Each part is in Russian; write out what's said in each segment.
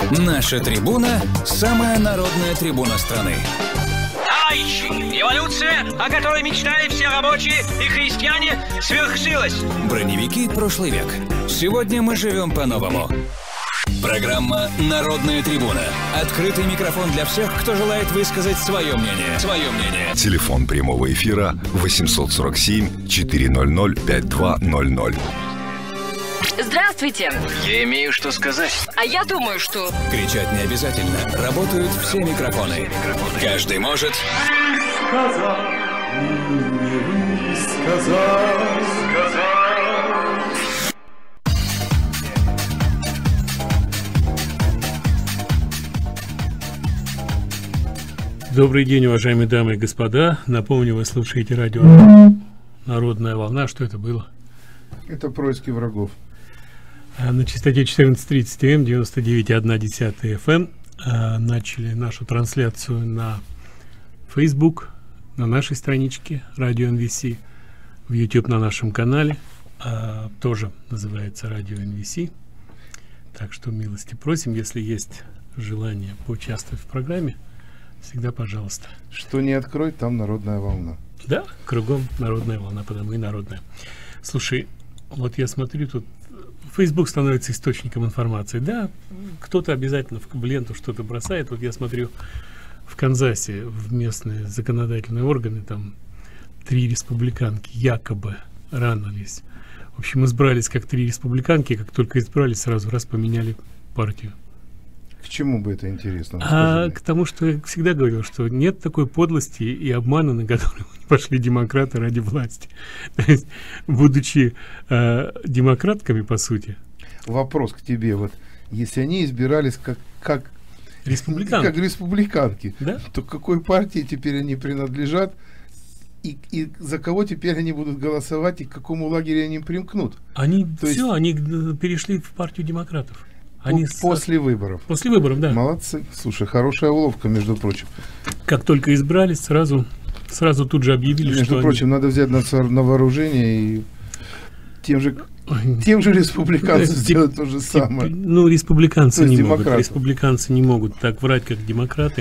Наша трибуна – самая народная трибуна страны. Товарищи, революция, о которой мечтали все рабочие и крестьяне, свершилась. Броневики прошлый век. Сегодня мы живем по-новому. Программа «Народная трибуна». Открытый микрофон для всех, кто желает высказать свое мнение. Телефон прямого эфира 847-400-5200. Здравствуйте. Я имею что сказать. А я думаю, что... Кричать не обязательно. Работают все микрофоны. Каждый может... Сказать, не сказать. Добрый день, уважаемые дамы и господа. Напомню, вы слушаете радио «Народная волна». Что это было? Это происки врагов. На частоте 14:30 М, 99,1 FM начали нашу трансляцию на Facebook, на нашей страничке Радио НВС, в YouTube на нашем канале, тоже называется Радио НВС. Так что милости просим, если есть желание поучаствовать в программе, всегда пожалуйста. Что не открой, там народная волна. Да, кругом народная волна, потому и народная. Слушай, вот я смотрю, тут Facebook становится источником информации. Да, кто-то обязательно в ленту что-то бросает. Вот я смотрю, в Канзасе, в местные законодательные органы, там 3 республиканки якобы ранились. В общем, избрались как 3 республиканки, как только избрались, сразу раз поменяли партию. К чему бы это интересно? К тому, что я всегда говорил, что нет такой подлости и обмана, на который пошли демократы ради власти. То есть, будучи демократками, по сути. Вопрос к тебе. Вот, если они избирались как республиканки, да? То к какой партии теперь они принадлежат? И за кого теперь они будут голосовать, и к какому лагерю они примкнут? Они перешли в партию демократов. После выборов. После выборов, да. Молодцы. Слушай, хорошая уловка, между прочим. Как только избрались, сразу тут же объявили, между что прочим, надо взять на вооружение и тем же республиканцам сделать то же самое. Ну, республиканцы не могут. Республиканцы не могут так врать, как демократы.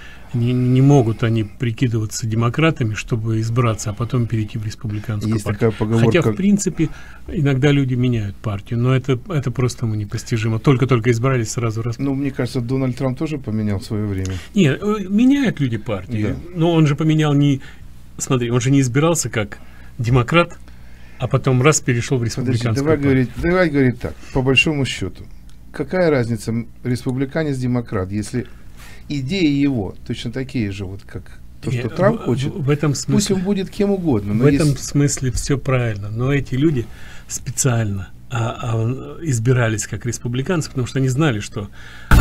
Не могут они прикидываться демократами, чтобы избраться, а потом перейти в республиканскую Есть партию. Такая поговорка... Хотя, в принципе, иногда люди меняют партию, но это просто непостижимо. Только избрались сразу раз. Ну, мне кажется, Дональд Трамп тоже поменял в свое время. Нет, меняют люди партии. Да. Но он же поменял Смотри, он же не избирался как демократ, а потом раз перешел в республиканскую партию. Давай говорить так, по большому счету. Какая разница, республиканец-демократ, если... Идеи его точно такие же, вот как то, что Трамп хочет. В этом смысле, пусть он будет кем угодно. Но в этом смысле все правильно. Но эти люди специально избирались как республиканцы, потому что они знали, что...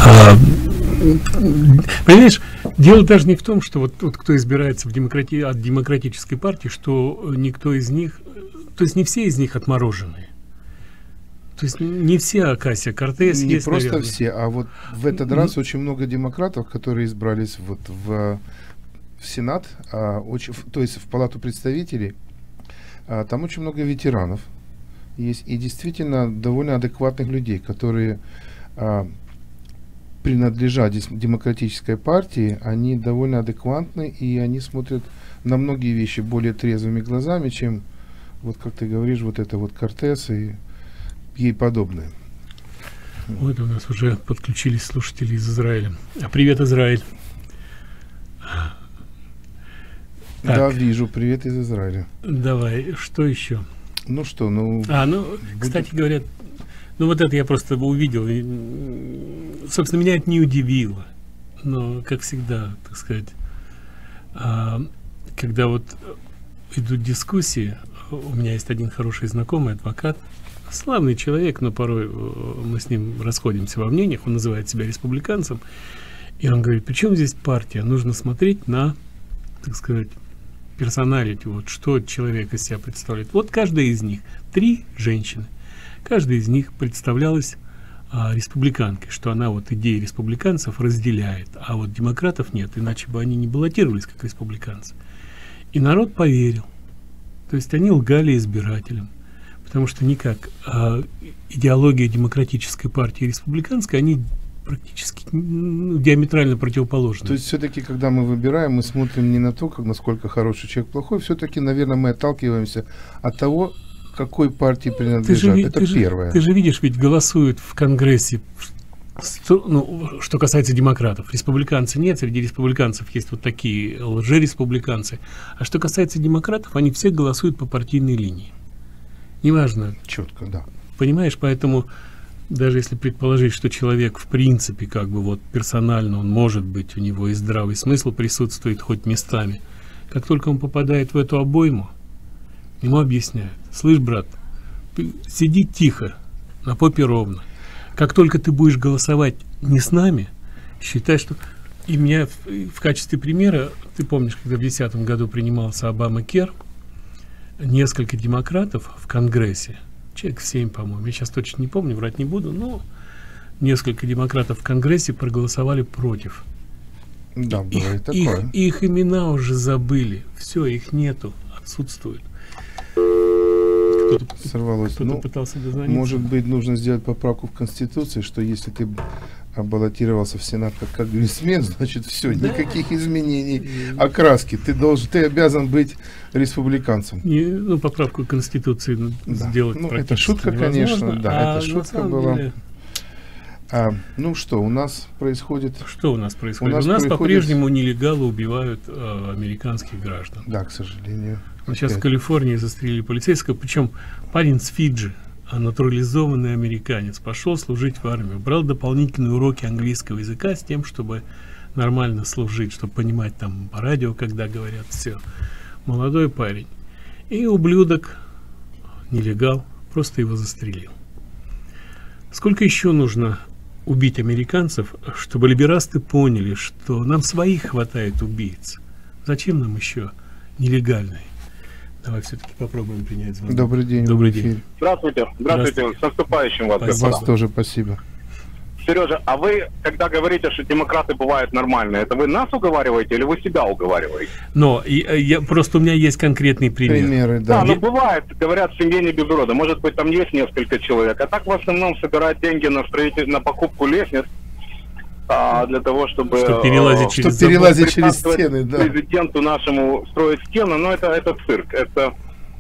Понимаешь, дело даже не в том, что вот кто избирается от демократической партии, что никто из них... То есть не все из них отмороженные. То есть не все Окасио-Кортес не есть, просто наверное. Все, а вот в этот раз очень много демократов, которые избрались вот в Сенат, то есть в Палату представителей, там очень много ветеранов есть и действительно довольно адекватных людей, которые принадлежат демократической партии, они довольно адекватны и они смотрят на многие вещи более трезвыми глазами, чем вот как ты говоришь, вот это вот Кортес и ей подобное. Вот у нас уже подключились слушатели из Израиля. Привет, Израиль. Да, вижу. Привет из Израиля. Давай, что еще? Ну что, кстати говоря, вот это я просто увидел. И, собственно, меня это не удивило. Но, как всегда, так сказать, когда вот идут дискуссии, у меня есть один хороший знакомый, адвокат, славный человек, но порой мы с ним расходимся во мнениях. Он называет себя республиканцем. И он говорит, при чем здесь партия? Нужно смотреть на, так сказать, персоналити, вот что человек из себя представляет. Вот каждая из них, 3 женщины, каждая из них представлялась республиканкой, что она вот идеи республиканцев разделяет, а вот демократов нет, иначе бы они не баллотировались как республиканцы. И народ поверил. То есть они лгали избирателям. Потому что никак идеология демократической партии и республиканской, они практически диаметрально противоположные. То есть все-таки, когда мы выбираем, мы смотрим не на то, как, насколько хороший человек, плохой, все-таки, наверное, мы отталкиваемся от того, какой партии принадлежат. Это первое. Ты же видишь, ведь голосуют в Конгрессе, ну, что касается демократов. Республиканцы нет, среди республиканцев есть вот такие лжереспубликанцы. А что касается демократов, они все голосуют по партийной линии. Неважно. Четко, да. Понимаешь, поэтому даже если предположить, что человек в принципе как бы вот персонально, он может быть, у него и здравый смысл присутствует хоть местами, как только он попадает в эту обойму, ему объясняют: слышь, брат, сиди тихо, на попе ровно. Как только ты будешь голосовать не с нами, считай, что... И меня в качестве примера, ты помнишь, когда в 2010 году принимался Обама-Кер, несколько демократов в Конгрессе, человек 7, по-моему, я сейчас точно не помню, врать не буду, но несколько демократов в Конгрессе проголосовали против. Да, бывает такое. Их имена уже забыли, все, их нету, отсутствуют. Сорвалось. Кто-то пытался дозвониться. Может быть, нужно сделать поправку в Конституции, что если ты баллотировался в Сенат как конгрессмен, значит все, да. Никаких изменений окраски. Ты обязан быть республиканцем. Ну, поправку Конституции да. Сделать ну, практически это шутка, невозможно. конечно, да, это шутка была. Деле... Ну что, у нас происходит? Что у нас происходит? У нас по-прежнему нелегалы убивают американских граждан. Да, к сожалению. Сейчас в Калифорнии застрелили полицейского, причем парень с Фиджи, натурализованный американец, пошел служить в армию, брал дополнительные уроки английского языка с тем, чтобы нормально служить, чтобы понимать там по радио, когда говорят, все. Молодой парень. И ублюдок, нелегал, просто его застрелил. Сколько еще нужно убить американцев, чтобы либерасты поняли, что нам своих хватает убийц? Зачем нам еще нелегальные? Давай все-таки попробуем принять звонок. Добрый день. Добрый день. Здравствуйте. Здравствуйте. С наступающим вас. Спасибо. Вас тоже спасибо. Сережа, а вы, когда говорите, что демократы бывают нормальные, это вы нас уговариваете или вы себя уговариваете? Но просто у меня есть конкретные примеры. Да, ну бывает, говорят, в семье не без урода. Может быть, там есть несколько человек, а так в основном собирать деньги на покупку лестниц, для того, чтобы перелазить через стены, да. Президенту нашему строить стены, но это цирк. Это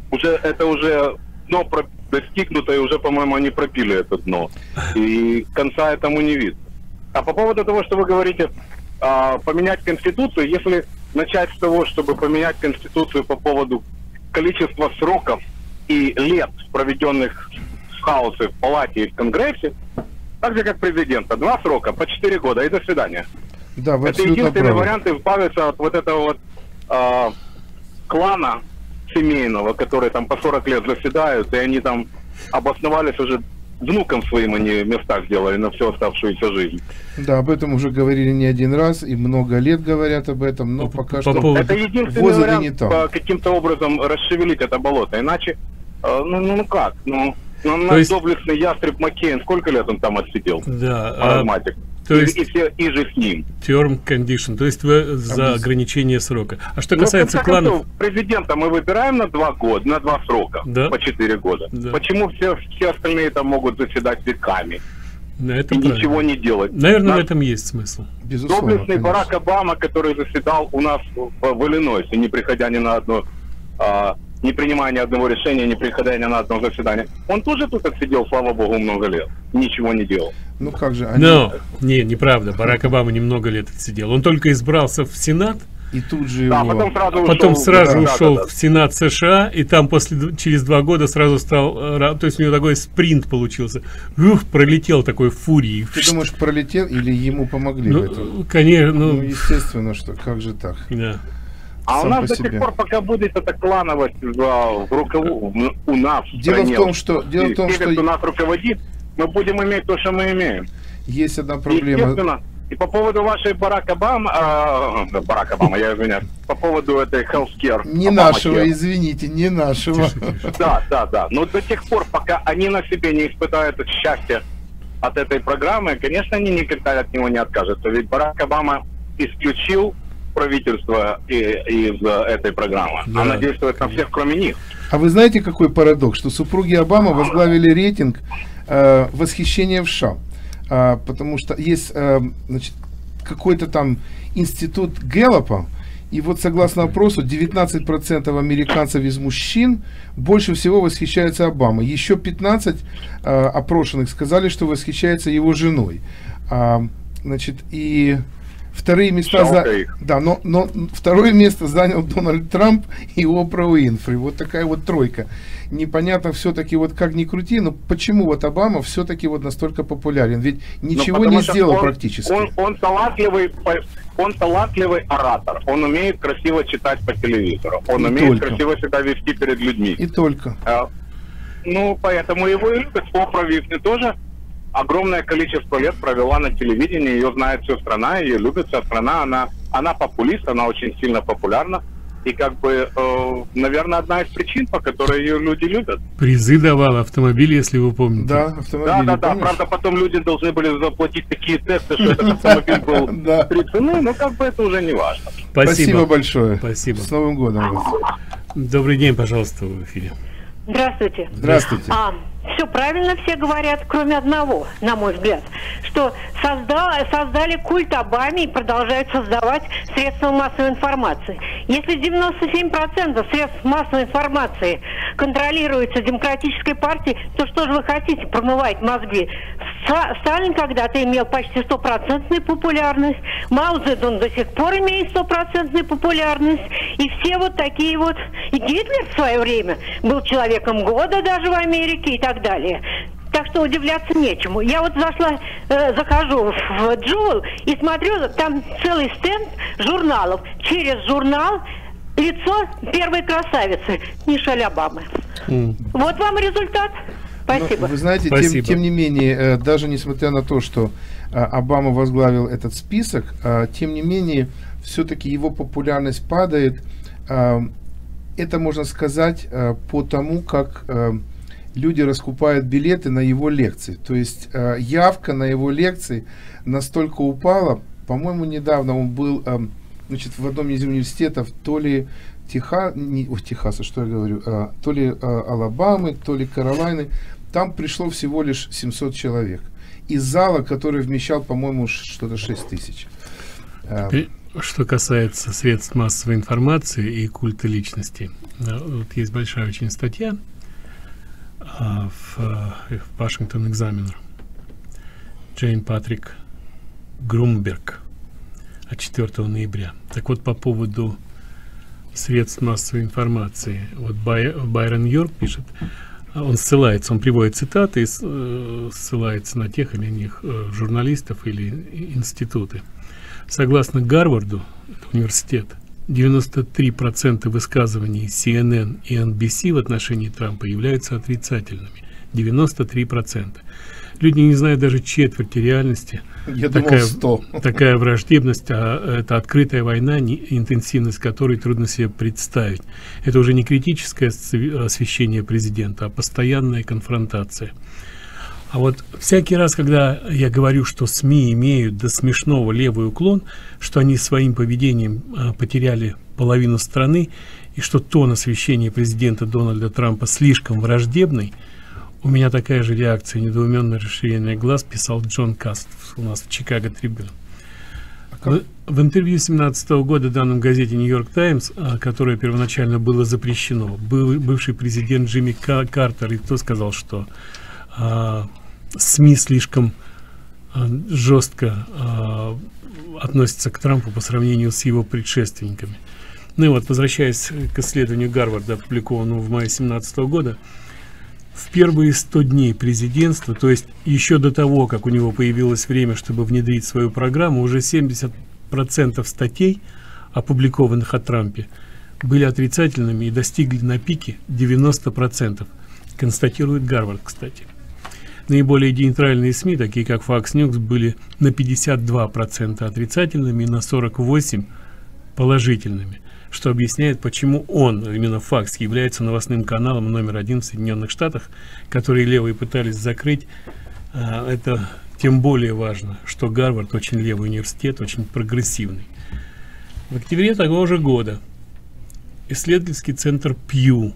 уже дно достигнуто, и уже, по-моему, они пропили это дно. И конца этому не видно. А по поводу того, что вы говорите, поменять Конституцию, если начать с того, чтобы поменять Конституцию по поводу количества сроков и лет, проведенных в хаосе в Палате и в Конгрессе, так же, как президента. 2 срока по 4 года и до свидания. Да, вы это единственный вариант избавиться от вот этого вот клана семейного, которые там по 40 лет заседают, и они там обосновались уже внукам своим, они места сделали на всю оставшуюся жизнь. Да, об этом уже говорили не один раз, и много лет говорят об этом, но пока что это единственный вариант каким-то образом расшевелить это болото, иначе, ну как, наш доблестный ястреб Маккейн, сколько лет он там отсидел? Да, то есть и же с ним. Term condition, то есть вы за ограничение срока. А что касается кланов... Президента мы выбираем на 2 года, на 2 срока, да? По 4 года. Да. Почему все остальные там могут заседать веками? Это и ничего не делать? Наверное, в этом есть смысл. Безусловно, доблестный конечно. Барак Обама, который заседал у нас в Иллинойсе, не приходя ни на одно... не принимая ни одного решения, не приходя ни на одно заседание. Он тоже тут отсидел, слава богу, много лет. Ничего не делал. Ну как же они... Но, неправда. Барак Обама немного лет отсидел. Он только избрался в Сенат. И тут же потом сразу ушел в Сенат США, и там через 2 года сразу стал... То есть у него такой спринт получился. Пролетел такой фурией. Ты думаешь, пролетел или ему помогли в этом? Конечно. Ну, естественно, что как же так? Да. А у нас до сих пор, пока будет эта клановость у нас дело в том, что у нас руководит, мы будем иметь то, что мы имеем. Есть одна проблема. И по поводу вашей Барак Обама, я извиняюсь, по поводу этой healthcare. Не нашего, извините, не нашего. Да. Но до тех пор, пока они на себе не испытают счастье от этой программы, конечно, они никогда от него не откажутся. Ведь Барак Обама исключил правительство из этой программы. Да. Она действует на всех, кроме них. А вы знаете, какой парадокс? Что супруги Обама возглавили рейтинг восхищения в США. потому что есть, значит, какой-то там институт Гэллопа, и вот согласно опросу 19% американцев из мужчин больше всего восхищаются Обамой. Еще 15 опрошенных сказали, что восхищаются его женой. Значит, и вторые места но второе место занял Дональд Трамп и Опра Уинфри. Вот такая вот тройка. Непонятно все-таки, вот как ни крути, но почему вот Обама все-таки вот настолько популярен? Ведь ничего не сделал практически. Он талантливый оратор. Он умеет красиво читать по телевизору. Он умеет красиво себя вести перед людьми. И только. Ну, поэтому его и любят. Опра Уинфри тоже огромное количество лет провела на телевидении. Ее знает вся страна, ее любит вся страна. Она популист, она очень сильно популярна. И как бы, наверное, одна из причин, по которой ее люди любят. Призы давал автомобиль, если вы помните. Да, автомобиль. Да. Правда, потом люди должны были заплатить такие тесты, что этот автомобиль был 3 цены, но как бы это уже не важно. Спасибо большое. Спасибо. С Новым годом вас. Добрый день, пожалуйста, в эфире. Здравствуйте. Здравствуйте. Все правильно все говорят, кроме одного, на мой взгляд, что создали культ Обаме и продолжают создавать средства массовой информации. Если 97% средств массовой информации контролируется демократической партией, то что же вы хотите, промывать мозги? Сталин когда-то имел почти 100% популярность, Мао Цзэдун до сих пор имеет 100% популярность, и все вот такие вот... И Гитлер в свое время был человеком года даже в Америке и так далее. Так что удивляться нечему. Я вот захожу в Джувел и смотрю, там целый стенд журналов. Через журнал лицо первой красавицы Мишель Обамы. Вот вам результат. Спасибо. Но, вы знаете, тем не менее, даже несмотря на то, что Обама возглавил этот список, тем не менее, все-таки его популярность падает. Это можно сказать по тому, как люди раскупают билеты на его лекции. То есть явка на его лекции настолько упала. По-моему, недавно он был, значит, в одном из университетов, то ли Техаса, что я говорю, то ли Алабамы, то ли Каролайны. Там пришло всего лишь 700 человек. Из зала, который вмещал, по-моему, что-то 6 тысяч. Что касается средств массовой информации и культа личности, вот есть большая очень статья в Washington Examiner. Джейн Патрик Грумберг от 4 ноября. Так вот, по поводу средств массовой информации. Вот Байрон Йорк пишет, он приводит цитаты и ссылается на тех или иных журналистов или институты. Согласно Гарварду, это университет, 93% высказываний CNN и NBC в отношении Трампа являются отрицательными. 93%. Люди не знают даже четверти реальности. Я думал, 100. Такая враждебность, это открытая война, интенсивность которой трудно себе представить. Это уже не критическое освещение президента, а постоянная конфронтация. А вот всякий раз, когда я говорю, что СМИ имеют до смешного левый уклон, что они своим поведением потеряли половину страны, и что тон освещения президента Дональда Трампа слишком враждебный, у меня такая же реакция, недоуменное расширение глаз, писал Джон Каст у нас в Чикаго Трибюн. В интервью 2017 года, данном газете Нью-Йорк Таймс, которое первоначально было запрещено, бывший президент Джимми Картер, и кто сказал, что СМИ слишком жестко относятся к Трампу по сравнению с его предшественниками. Ну и вот, возвращаясь к исследованию Гарварда, опубликованному в мае 2017 года, в первые 100 дней президентства, то есть еще до того, как у него появилось время, чтобы внедрить свою программу, уже 70% статей, опубликованных о Трампе, были отрицательными и достигли на пике 90%, констатирует Гарвард, кстати. Наиболее нейтральные СМИ, такие как Fox News, были на 52% отрицательными и на 48% положительными, что объясняет, почему он, именно Fox, является новостным каналом номер 1 в Соединенных Штатах, которые левые пытались закрыть. Это тем более важно, что Гарвард очень левый университет, очень прогрессивный. В октябре того же года исследовательский центр Pew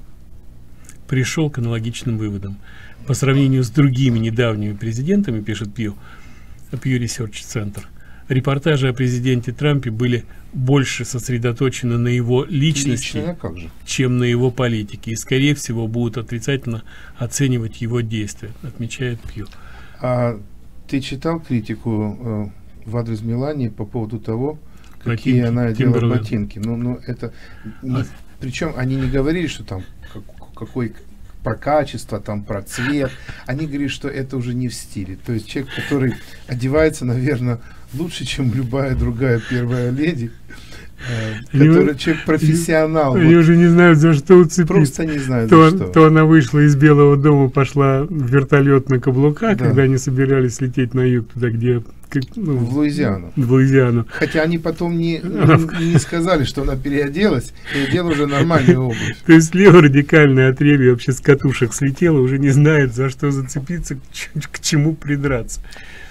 пришел к аналогичным выводам. По сравнению с другими недавними президентами, пишет Pew, Pew Research Center, репортажи о президенте Трампе были больше сосредоточены на его личности, как же? чем на его политике, и, скорее всего, будут отрицательно оценивать его действия, отмечает Пью. А ты читал критику в адрес Мелании по поводу того, какие она одела ботинки? Ну это причем они не говорили, что там какой про качество, там про цвет. Они говорят, что это уже не в стиле. То есть человек, который одевается, наверное, лучше, чем любая другая первая леди, который человек профессионал. Они уже не знают, за что уцепиться. Просто не знают, за что. То она вышла из Белого дома, пошла в вертолет на каблуках, когда они собирались лететь на юг, туда, где... в Луизиану. В Луизиану. Хотя они потом не сказали, что она переоделась, переодела уже нормальную обувь. То есть лево радикальное отребье вообще с катушек слетело, уже не знает, за что зацепиться, к чему придраться.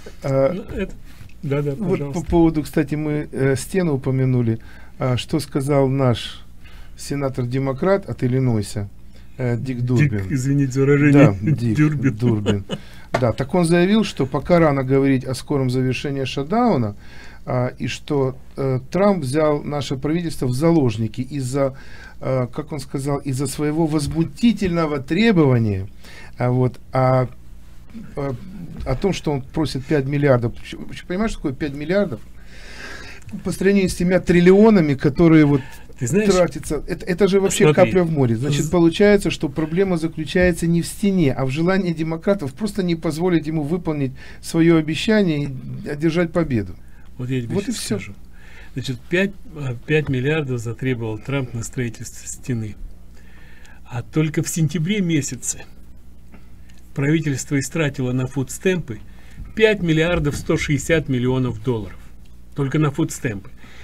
Да, вот по поводу, кстати, мы стену упомянули. Что сказал наш сенатор-демократ от Иллинойса Дик Дурбин? Извините за выражение. Да, Дик Дурбин. Да, так он заявил, что пока рано говорить о скором завершении шатдауна, и что Трамп взял наше правительство в заложники из-за, как он сказал, из-за своего возмутительного требования о том, что он просит 5 миллиардов. Понимаешь, что такое 5 миллиардов? По сравнению с 7 триллионами, которые вот тратятся, это же вообще капля в море. Значит, получается, что проблема заключается не в стене, а в желании демократов просто не позволить ему выполнить свое обещание и одержать победу. Вот я тебе вот и все. Скажу. Значит, 5 миллиардов затребовал Трамп на строительство стены. А только в сентябре месяце правительство истратило на фудстемпы 5 миллиардов 160 миллионов долларов. Только на фудстемпы.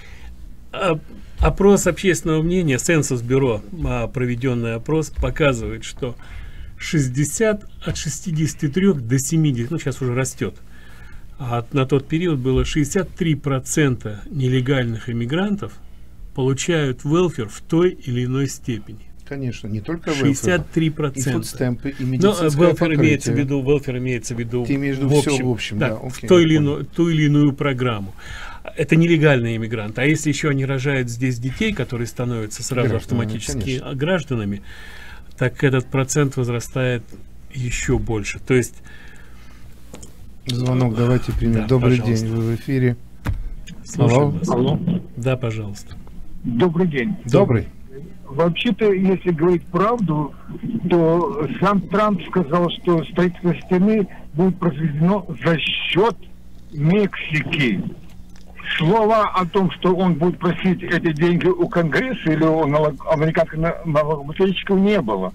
Опрос общественного мнения, Сенсус-бюро, проведенный опрос, показывает, что от 63 до 70, ну сейчас уже растет, а на тот период было 63% нелегальных иммигрантов получают велфер в той или иной степени. Конечно, не только 63%. И фудстемпы, и медицинское покрытие. Велфер имеется в виду, ты имеешь в виду все в общем, да, окей, ту или иную программу. Это нелегальные иммигранты. А если еще они рожают здесь детей, которые становятся сразу автоматически гражданами, так этот процент возрастает еще больше. То есть... Звонок давайте примем. Да, добрый день, вы в эфире. Алло. Да, пожалуйста. Добрый день. Добрый. Вообще-то, если говорить правду, то сам Трамп сказал, что строительство стены будет произведено за счет Мексики. Слова о том, что он будет просить эти деньги у Конгресса или у американских налогоплательщиков, не было.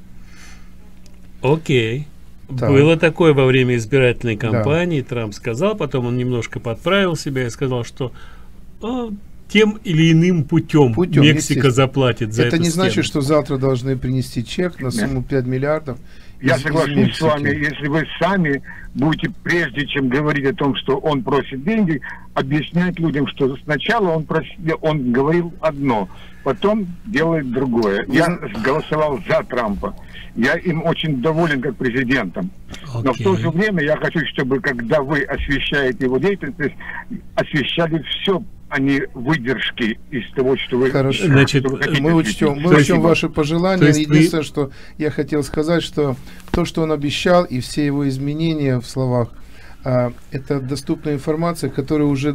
Окей. Да. Было такое во время избирательной кампании. Да. Трамп сказал, потом он немножко подправил себя и сказал, что тем или иным путем Мексика заплатит за это. Это не значит, что завтра должны принести чек на сумму 5 миллиардов. Я согласен с вами, если вы сами будете, прежде чем говорить о том, что он просит деньги, объяснять людям, что сначала он говорил одно, потом делает другое. Я голосовал за Трампа. Я им очень доволен как президентом. Но в то же время я хочу, чтобы, когда вы освещаете его деятельность, освещали все, а не выдержки из того, что вы... Хорошо. Значит, мы учтем ваши пожелания. Единственное, что я хотел сказать, что то, что он обещал, и все его изменения в словах, это доступная информация, которую уже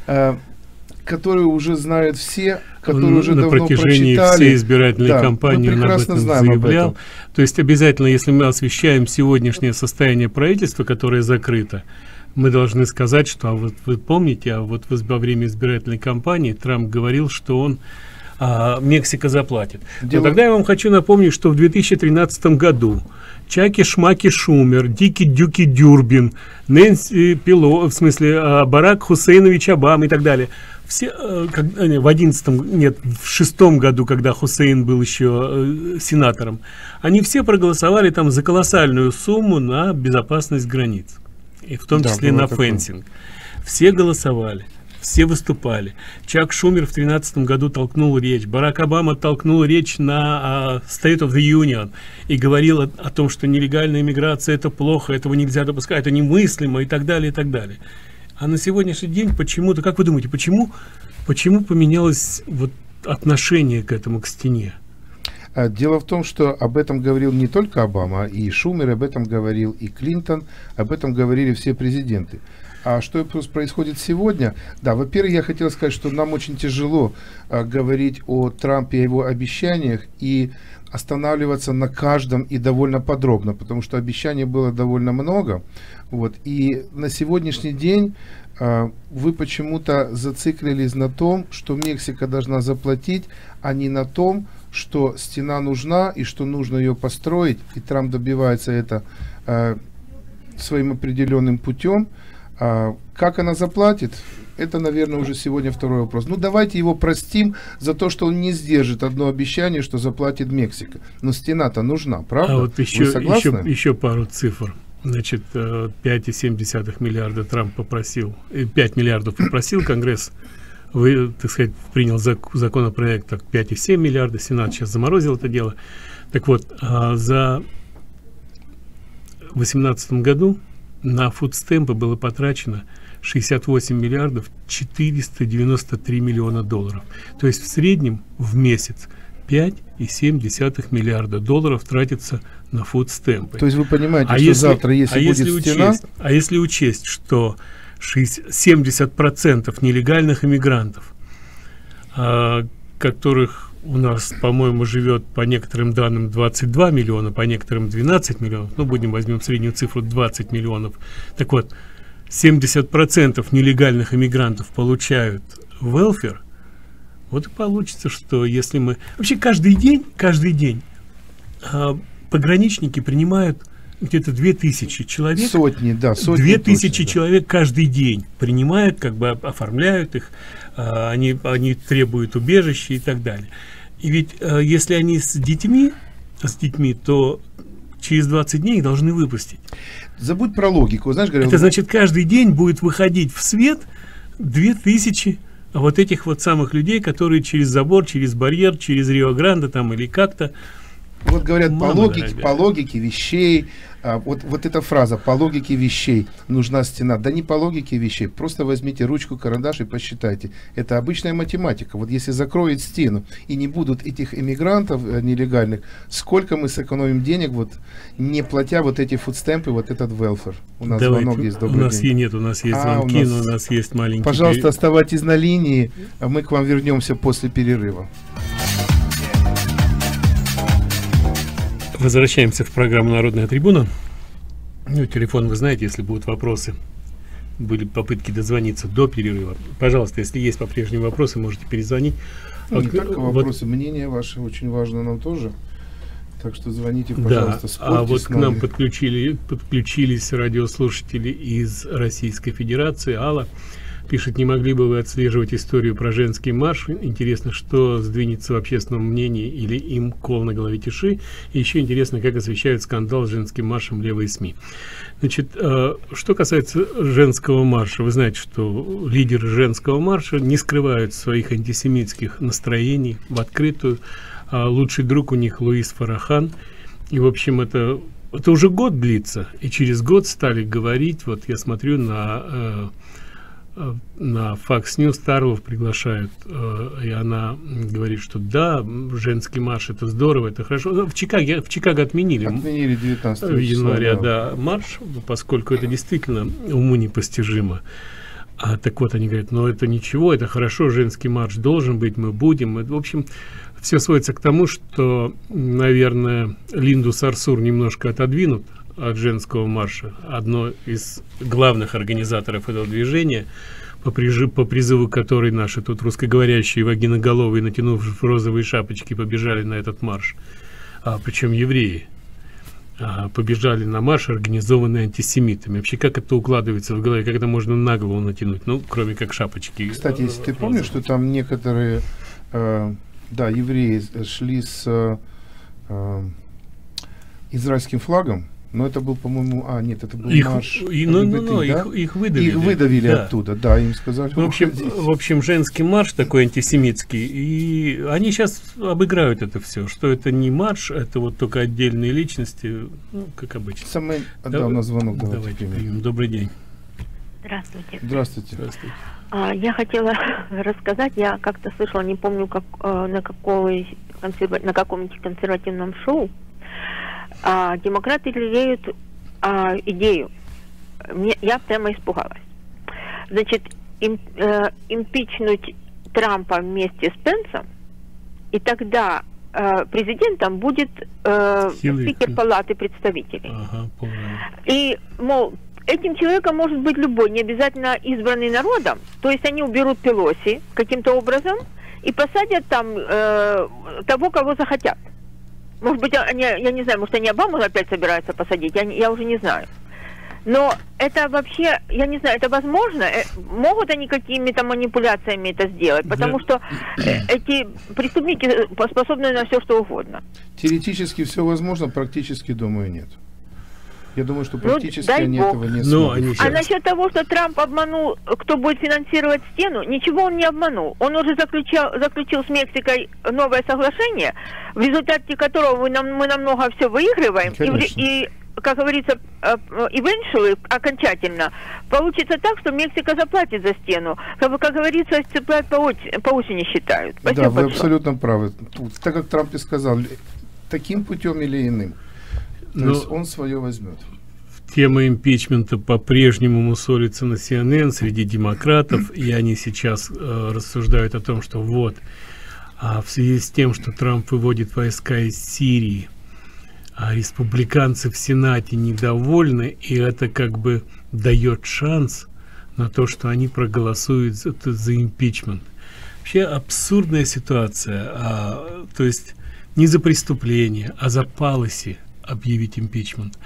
знают все, которые уже давно прочитали. На протяжении всей избирательной кампании он об этом заявлял. То есть обязательно, если мы освещаем сегодняшнее состояние правительства, которое закрыто, мы должны сказать, что вот вы помните, во время избирательной кампании Трамп говорил, что он Мексика заплатит. Но тогда я вам хочу напомнить, что в 2013 году Чаки Шмаки Шумер, Дики Дюки Дюрбин, Нэнси Пелоси, в смысле Барак Хусейнович Обама и так далее, все в 6-м году, когда Хусейн был еще сенатором, они все проголосовали там за колоссальную сумму на безопасность границ. И в том числе на фенсинг. Все голосовали, все выступали. Чак Шумер в 2013 году толкнул речь. Барак Обама толкнул речь на State of the Union и говорил о том, что нелегальная иммиграция — это плохо, этого нельзя допускать, это немыслимо и так далее, и так далее. А на сегодняшний день почему-то, как вы думаете, почему поменялось вот отношение к этому, к стене? Дело в том, что об этом говорил не только Обама, и Шумер об этом говорил, и Клинтон, об этом говорили все президенты. А что происходит сегодня? Да, во-первых, я хотел сказать, что нам очень тяжело говорить о Трампе, о его обещаниях и останавливаться на каждом и довольно подробно, потому что обещаний было довольно много. Вот, и на сегодняшний день вы почему-то зациклились на том, что Мексика должна заплатить, а не на том, что стена нужна и что нужно ее построить, и Трамп добивается это своим определенным путем. Как она заплатит, это, наверное, уже сегодня второй вопрос. Ну, давайте его простим за то, что он не сдержит одно обещание, что заплатит Мексика. Но стена-то нужна, правда? А вот еще пару цифр. Значит, 5,7 миллиарда Трамп попросил, 5 миллиардов попросил Конгресс, так сказать, принял законопроект, так 5,7 миллиарда, Сенат сейчас заморозил это дело. Так вот, за 2018 году на фудстемпы было потрачено 68 миллиардов 493 миллиона долларов. То есть в среднем в месяц 5,7 миллиарда долларов тратится на фудстемпы. То есть вы понимаете, что завтра, если будет стена... А если учесть, что 70% нелегальных иммигрантов, которых у нас, по-моему, живет по некоторым данным 22 миллиона, по некоторым 12 миллионов, ну, возьмем среднюю цифру 20 миллионов. Так вот, 70% нелегальных иммигрантов получают welfare. Вот и получится, что если мы... Вообще каждый день пограничники принимают где-то 2000 человек. Сотни 2000 человек каждый день принимают, как бы оформляют их, они требуют убежища и так далее. И ведь если они с детьми, то через 20 дней их должны выпустить. Забудь про логику, знаешь, говорил... Это значит, каждый день будет выходить в свет 2000 вот этих вот самых людей, которые через забор, через барьер, через Рио-Гранде там или как-то. Вот говорят, по логике вещей, вот эта фраза, по логике вещей нужна стена. Да не по логике вещей, просто возьмите ручку, карандаш и посчитайте. Это обычная математика. Вот если закроют стену и не будут этих иммигрантов нелегальных, сколько мы сэкономим денег, вот не платя вот эти фудстемпы, вот этот welfare. У нас звонок есть, добрый день. У нас нет, у нас есть звонки, но у нас есть маленькие... Пожалуйста, оставайтесь на линии, а мы к вам вернемся после перерыва. Возвращаемся в программу «Народная трибуна». Ну, телефон вы знаете, если будут вопросы. Были попытки дозвониться до перерыва. Пожалуйста, если есть по-прежнему вопросы, можете перезвонить. Ну, не только вопросы, мнение ваше очень важно нам тоже. Так что звоните, пожалуйста, да, а вот к нам подключились радиослушатели из Российской Федерации. Алла пишет: не могли бы вы отслеживать историю про женский марш? Интересно, что сдвинется в общественном мнении, или им кол на голове тиши? И еще интересно, как освещают скандал с женским маршем левые СМИ. Значит, что касается женского марша, вы знаете, что лидеры женского марша не скрывают своих антисемитских настроений в открытую. Лучший друг у них Луис Фарахан. И, в общем, это уже год длится. И через год стали говорить, вот я смотрю на Fox News, Тарлов приглашают, и она говорит, что да, женский марш — это здорово, это хорошо. В Чикаго отменили 19 января, да, марш, поскольку это действительно уму непостижимо. Так вот, они говорят, но это ничего, это хорошо, женский марш должен быть, мы будем. В общем, все сводится к тому, что, наверное, Линду Сарсур немножко отодвинут от женского марша. Одно из главных организаторов этого движения, по призыву которой наши тут русскоговорящие вагиноголовые, натянув розовые шапочки, побежали на этот марш. Причем евреи побежали на марш, организованные антисемитами. Вообще, как это укладывается в голове, как это можно на голову натянуть, ну, кроме как шапочки. Кстати, если ты помнишь, что там некоторые евреи шли с израильским флагом, но это был, по-моему, это был марш. Их выдавили. Их выдавили оттуда, да, им сказали. В общем, женский марш такой антисемитский, и они сейчас обыграют это все, что это не марш, это вот только отдельные личности, ну, как обычно. У нас звонок. Давайте примем. Добрый день. Здравствуйте. Здравствуйте. Здравствуйте. Я хотела рассказать, я как-то слышала, не помню, как, на каком-нибудь консервативном шоу, демократы лелеют идею. Я прямо испугалась. Значит, импичнуть Трампа вместе с Пенсом, и тогда президентом будет спикер Палаты представителей. Ага, и, мол, этим человеком может быть любой, не обязательно избранный народом. То есть они уберут Пелоси каким-то образом и посадят там того, кого захотят. Может быть, они, я не знаю, может, они Обаму опять собираются посадить, я уже не знаю. Но это вообще, я не знаю, это возможно? Могут они какими-то манипуляциями это сделать? Потому что эти преступники способны на все, что угодно. Теоретически все возможно, практически, думаю, нет. Я думаю, что практически они Бог. этого не смогут. А насчет того, что Трамп обманул, кто будет финансировать стену, ничего он не обманул. Он уже заключил с Мексикой новое соглашение, в результате которого мы намного все выигрываем. И, как говорится, eventually, окончательно, получится так, что Мексика заплатит за стену. Как говорится, цыплят по осени считают. Спасибо да, вы большое. абсолютно правы. Так как Трамп и сказал, таким путем или иным. То есть он свое возьмет. Тема импичмента по-прежнему мусолится на CNN среди демократов, и они сейчас рассуждают о том, что вот, в связи с тем, что Трамп выводит войска из Сирии, а республиканцы в Сенате недовольны, и это как бы дает шанс на то, что они проголосуют за импичмент. Вообще абсурдная ситуация, то есть не за преступление, а за policy объявить импичмент.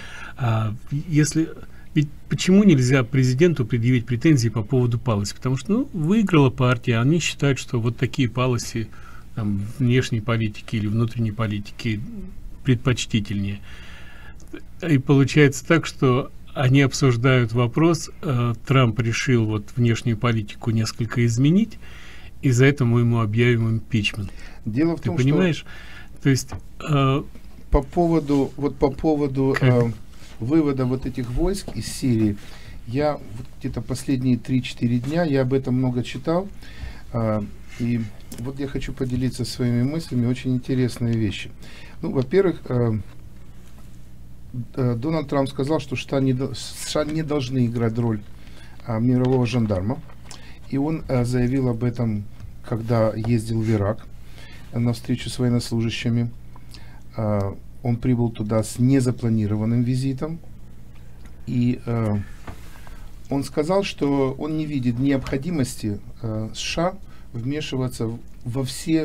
Ведь почему нельзя президенту предъявить претензии по поводу policy? Потому что, выиграла партия, они считают, что вот такие policy там, внешней политики или внутренней политики предпочтительнее. И получается так, что они обсуждают вопрос, Трамп решил вот внешнюю политику несколько изменить, и за это мы ему объявим импичмент. Дело в том, ты понимаешь? Что... То есть по поводу вывода вот этих войск из Сирии, я вот где-то последние 3-4 дня я об этом много читал, и вот я хочу поделиться своими мыслями. Очень интересные вещи. Во-первых, Дональд Трамп сказал, что США не должны играть роль мирового жандарма, и он заявил об этом, когда ездил в Ирак на встречу с военнослужащими. Он прибыл туда с незапланированным визитом, и он сказал, что он не видит необходимости США вмешиваться во все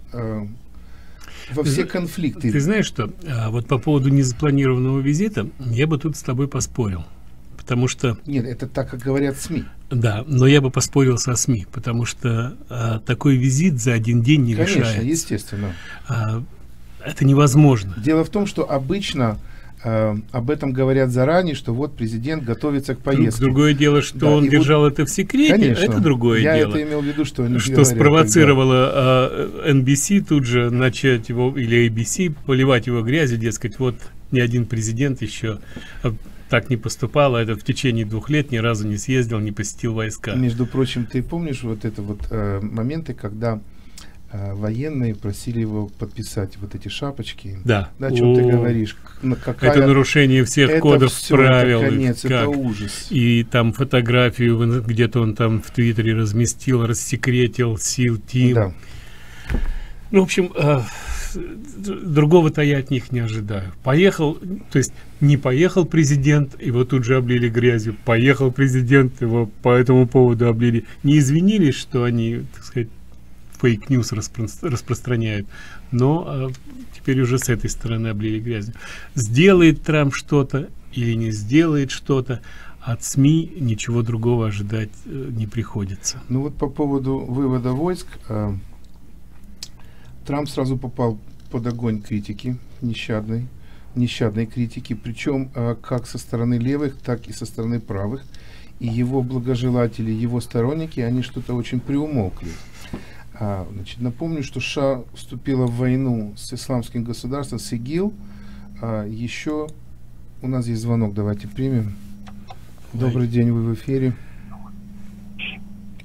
конфликты. Ты знаешь что, вот по поводу незапланированного визита я бы тут с тобой поспорил, потому что... Нет, это так, как говорят СМИ. Да, но я бы поспорил со СМИ, потому что такой визит за один день не решается. Конечно, естественно. Это невозможно. Дело в том, что обычно об этом говорят заранее, что вот президент готовится к поездке. Другое дело, что он держал это в секрете. Конечно, это другое дело. Я это имел в виду, что они что спровоцировало NBC тут же начать его, или ABC, поливать его грязью, дескать, вот ни один президент еще так не поступал, а это в течение 2 лет ни разу не съездил, не посетил войска. Между прочим, ты помнишь вот это вот моменты, когда военные просили его подписать вот эти шапочки? Да. О чем ты говоришь? Это нарушение всех кодов, правил. Это конец, это ужас. И там фотографию где-то он там в Твиттере разместил, рассекретил SEAL Team. Да. В общем, другого-то я от них не ожидаю. Поехал, то есть не поехал президент, его тут же облили грязью. Поехал президент, его по этому поводу облили. Не извинились, что они, так сказать, фейк-ньюс распространяют, но теперь уже с этой стороны облили грязью. Сделает Трамп что-то или не сделает что-то, от СМИ ничего другого ожидать не приходится. Вот по поводу вывода войск, Трамп сразу попал под огонь критики, нещадной критики, причем как со стороны левых, так и со стороны правых. И его благожелатели, его сторонники, они что-то очень приумолкли. Значит, напомню, что США вступила в войну с исламским государством, с ИГИЛ. Еще у нас есть звонок, давайте примем. Добрый день, вы в эфире.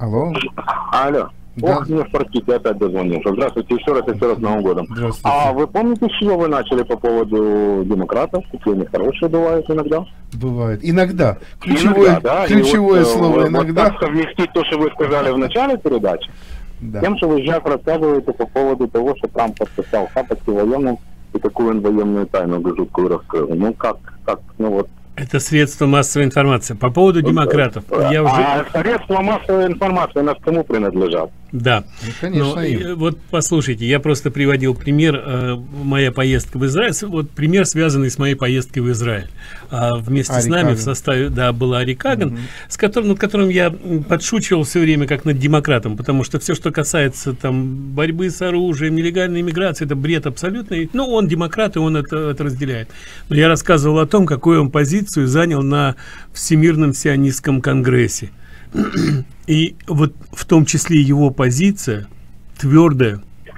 Алло. Алло. Да. Ох, мне фартит, я опять дозвонился. Здравствуйте, еще раз с Новым годом. Здравствуйте. А вы помните, с чего вы начали по поводу демократов? Какие они хорошие бывают иногда? Бывает. Иногда. Ключевое, иногда, да. ключевое И вот, слово вот иногда. так совместить то, что вы сказали в начале передачи, Да. тем, что вы сейчас рассказываете по поводу того, что Трамп подписал шапочки военным, и какую он военную тайну жуткую раскрыл. Ну как, ну вот. Это средство массовой информации. По поводу демократов. Я уже... А средства массовой информации нас кому принадлежат? Да. Ну, конечно, Но, вот послушайте, я просто приводил пример, моя поездка в Израиль, вот пример, связанный с моей поездкой в Израиль. Вместе с нами в составе, да, была Ари Каган, над которым я подшучивал все время как над демократом, потому что все, что касается там борьбы с оружием, нелегальной иммиграции, это бред абсолютный. Ну, он демократ, и он это разделяет. Но я рассказывал о том, какую он позицию занял на Всемирном сионистском конгрессе. И вот в том числе его позиция твердая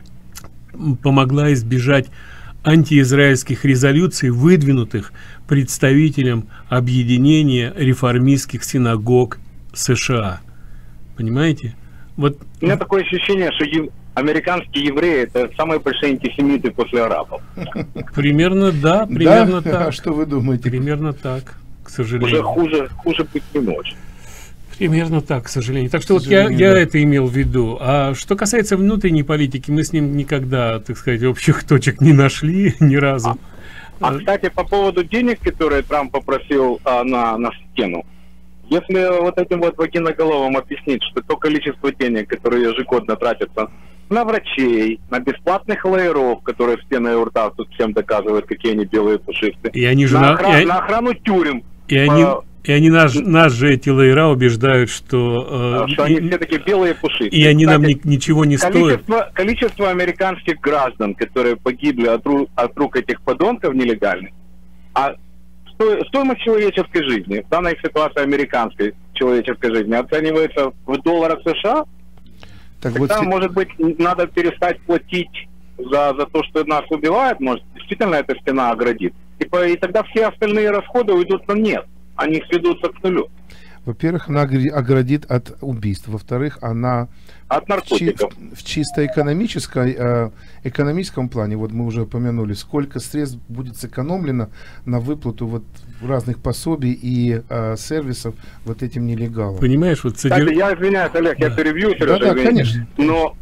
помогла избежать антиизраильских резолюций, выдвинутых представителем объединения реформистских синагог США. Понимаете? Вот. У меня такое ощущение, что американские евреи — это самые большие антисемиты после арабов. Примерно, да, примерно так. А что вы думаете? Примерно так, к сожалению. Уже хуже быть не может. Примерно так, к сожалению. Так что вот я это имел в виду. А что касается внутренней политики, мы с ним никогда, так сказать, общих точек не нашли ни разу. Кстати, по поводу денег, которые Трамп попросил на стену, если вот этим вот вагиноголовым объяснить, что то количество денег, которые ежегодно тратятся на врачей, на бесплатных лаеров, которые в стены у рта тут всем доказывают, какие они белые пушистые, и они же на охрану тюрем. И они нас же эти лаера убеждают, что они все такие белые пушистые. И они нам ничего не стоят. Количество американских граждан, которые погибли от рук этих подонков нелегальных, а стоимость человеческой жизни, в данной ситуации американской человеческой жизни, оценивается в долларах США. Так тогда, вот, может быть, надо перестать платить за то, что нас убивают, может, действительно эта стена оградит. И тогда все остальные расходы уйдут на нет. Они сведутся к нулю. Во-первых, она оградит от убийств. Во-вторых, она от наркотиков. В чисто экономическом плане, вот мы уже упомянули, сколько средств будет сэкономлено на выплату вот разных пособий и сервисов вот этим нелегалам. Понимаешь, вот Кстати, я извиняюсь, Олег, я перебью. Да, конечно. Но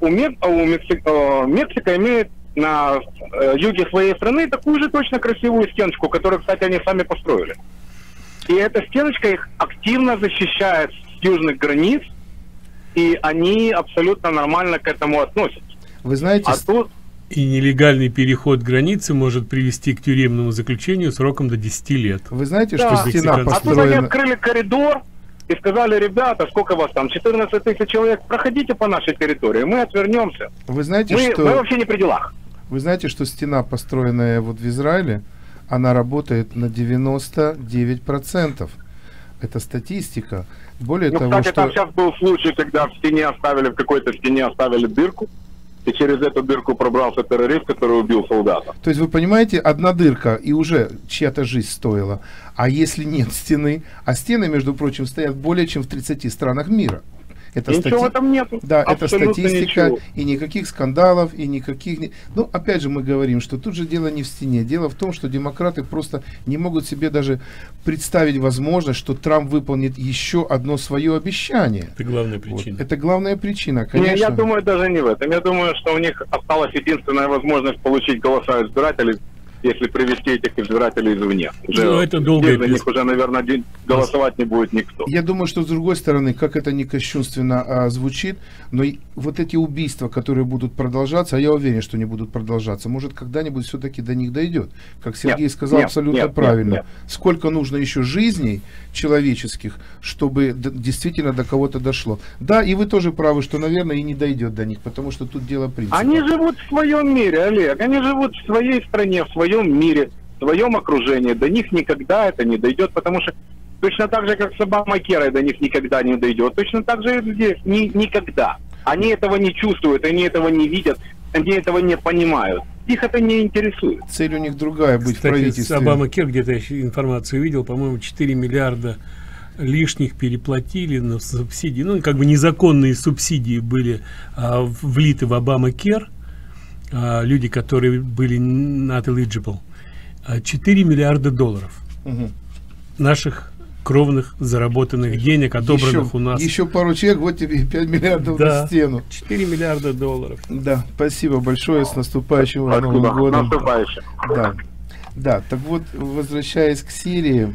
Мексика имеет на юге своей страны такую же точно красивую стеночку, которую, кстати, они сами построили. И эта стеночка их активно защищает с южных границ, и они абсолютно нормально к этому относятся. Вы знаете... И нелегальный переход границы может привести к тюремному заключению сроком до 10 лет. Вы знаете, что стена построена... А тут они открыли коридор и сказали: ребята, сколько вас там, 14 тысяч человек, проходите по нашей территории, мы отвернемся. Вы знаете, мы вообще не при делах. Вы знаете, что стена, построенная вот в Израиле, она работает на 99%. Это статистика. Более того, кстати, что... там сейчас был случай, когда в какой-то стене оставили дырку, и через эту дырку пробрался террорист, который убил солдата. То есть вы понимаете, одна дырка, и уже чья-то жизнь стоила. А если нет стены, а стены, между прочим, стоят более чем в 30 странах мира. Это ничего там нету. Да, это статистика, ничего. И никаких скандалов, и никаких... Ну, опять же мы говорим, что тут же дело не в стене. Дело в том, что демократы просто не могут себе даже представить возможность, что Трамп выполнит еще одно свое обещание. Это главная причина. Вот. Это главная причина, конечно. Я думаю, даже не в этом. Я думаю, что у них осталась единственная возможность получить голоса избирателей, если привести этих избирателей извне. Это долго. За них уже, наверное, голосовать не будет никто. Я думаю, что с другой стороны, как это не кощунственно звучит, но вот эти убийства, которые будут продолжаться, а я уверен, что не будут продолжаться, может, когда-нибудь все-таки до них дойдет. Как Сергей сказал абсолютно правильно. Нет. Сколько нужно еще жизней человеческих, чтобы действительно до кого-то дошло. Да, и вы тоже правы, что, наверное, и не дойдет до них, потому что тут дело принципа. Они живут в своем мире, Олег. Они живут в своей стране, в своем мире, в своем окружении. До них никогда это не дойдет, потому что точно так же, как с Обамакерой, до них никогда не дойдет. Точно так же и здесь. Никогда. Они этого не чувствуют, они этого не видят, они этого не понимают. Их это не интересует. Цель у них другая, быть в правительстве. Обамакер, где-то я информацию видел, по-моему, 4 миллиарда лишних переплатили на субсидии, ну, как бы незаконные субсидии были влиты в Obamacare, люди, которые были not eligible, 4 миллиарда долларов наших кровных заработанных денег, отобранных у нас. Еще пару человек, вот тебе 5 миллиардов на стену. 4 миллиарда долларов. Да, спасибо большое, с наступающим Новым годом. Да. Да, так вот, возвращаясь к Сирии,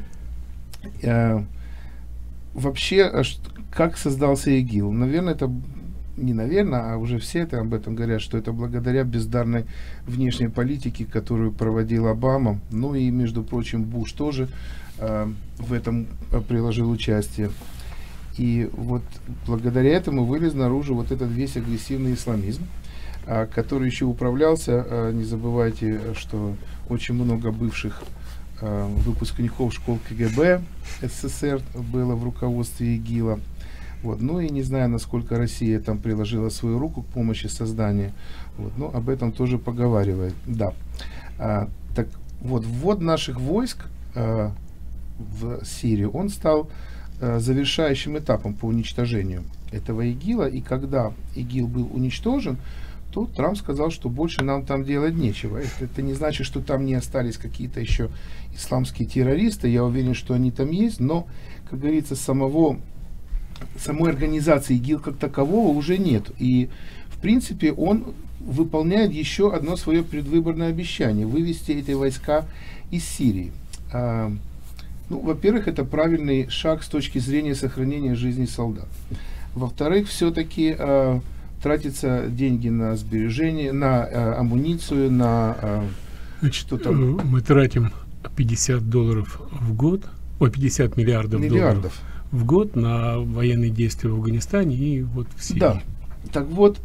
вообще, как создался ИГИЛ? Наверное, это не наверное, а уже все это об этом говорят, что это благодаря бездарной внешней политике, которую проводил Обама, ну и, между прочим, Буш тоже в этом приложил участие. И вот благодаря этому вылез наружу вот этот весь агрессивный исламизм, который еще управлялся, не забывайте, что очень много бывших выпускников школ КГБ СССР было в руководстве ИГИЛа. Вот. Ну и не знаю, насколько Россия там приложила свою руку к помощи создания. Вот. Но об этом тоже поговаривает. Да. Так вот, ввод наших войск в Сирию, он стал завершающим этапом по уничтожению этого ИГИЛа. И когда ИГИЛ был уничтожен, то Трамп сказал, что больше нам там делать нечего. Это не значит, что там не остались какие-то еще исламские террористы. Я уверен, что они там есть. Но, как говорится, самой организации ИГИЛ как такового уже нет. И, в принципе, он выполняет еще одно свое предвыборное обещание – вывести эти войска из Сирии. Ну, во-первых, это правильный шаг с точки зрения сохранения жизни солдат. Во-вторых, все-таки тратятся деньги на сбережения, на амуницию, на что там? Мы тратим $50 в год, 50 миллиардов долларов в год на военные действия в Афганистане и вот в Сирии. Да. Так вот,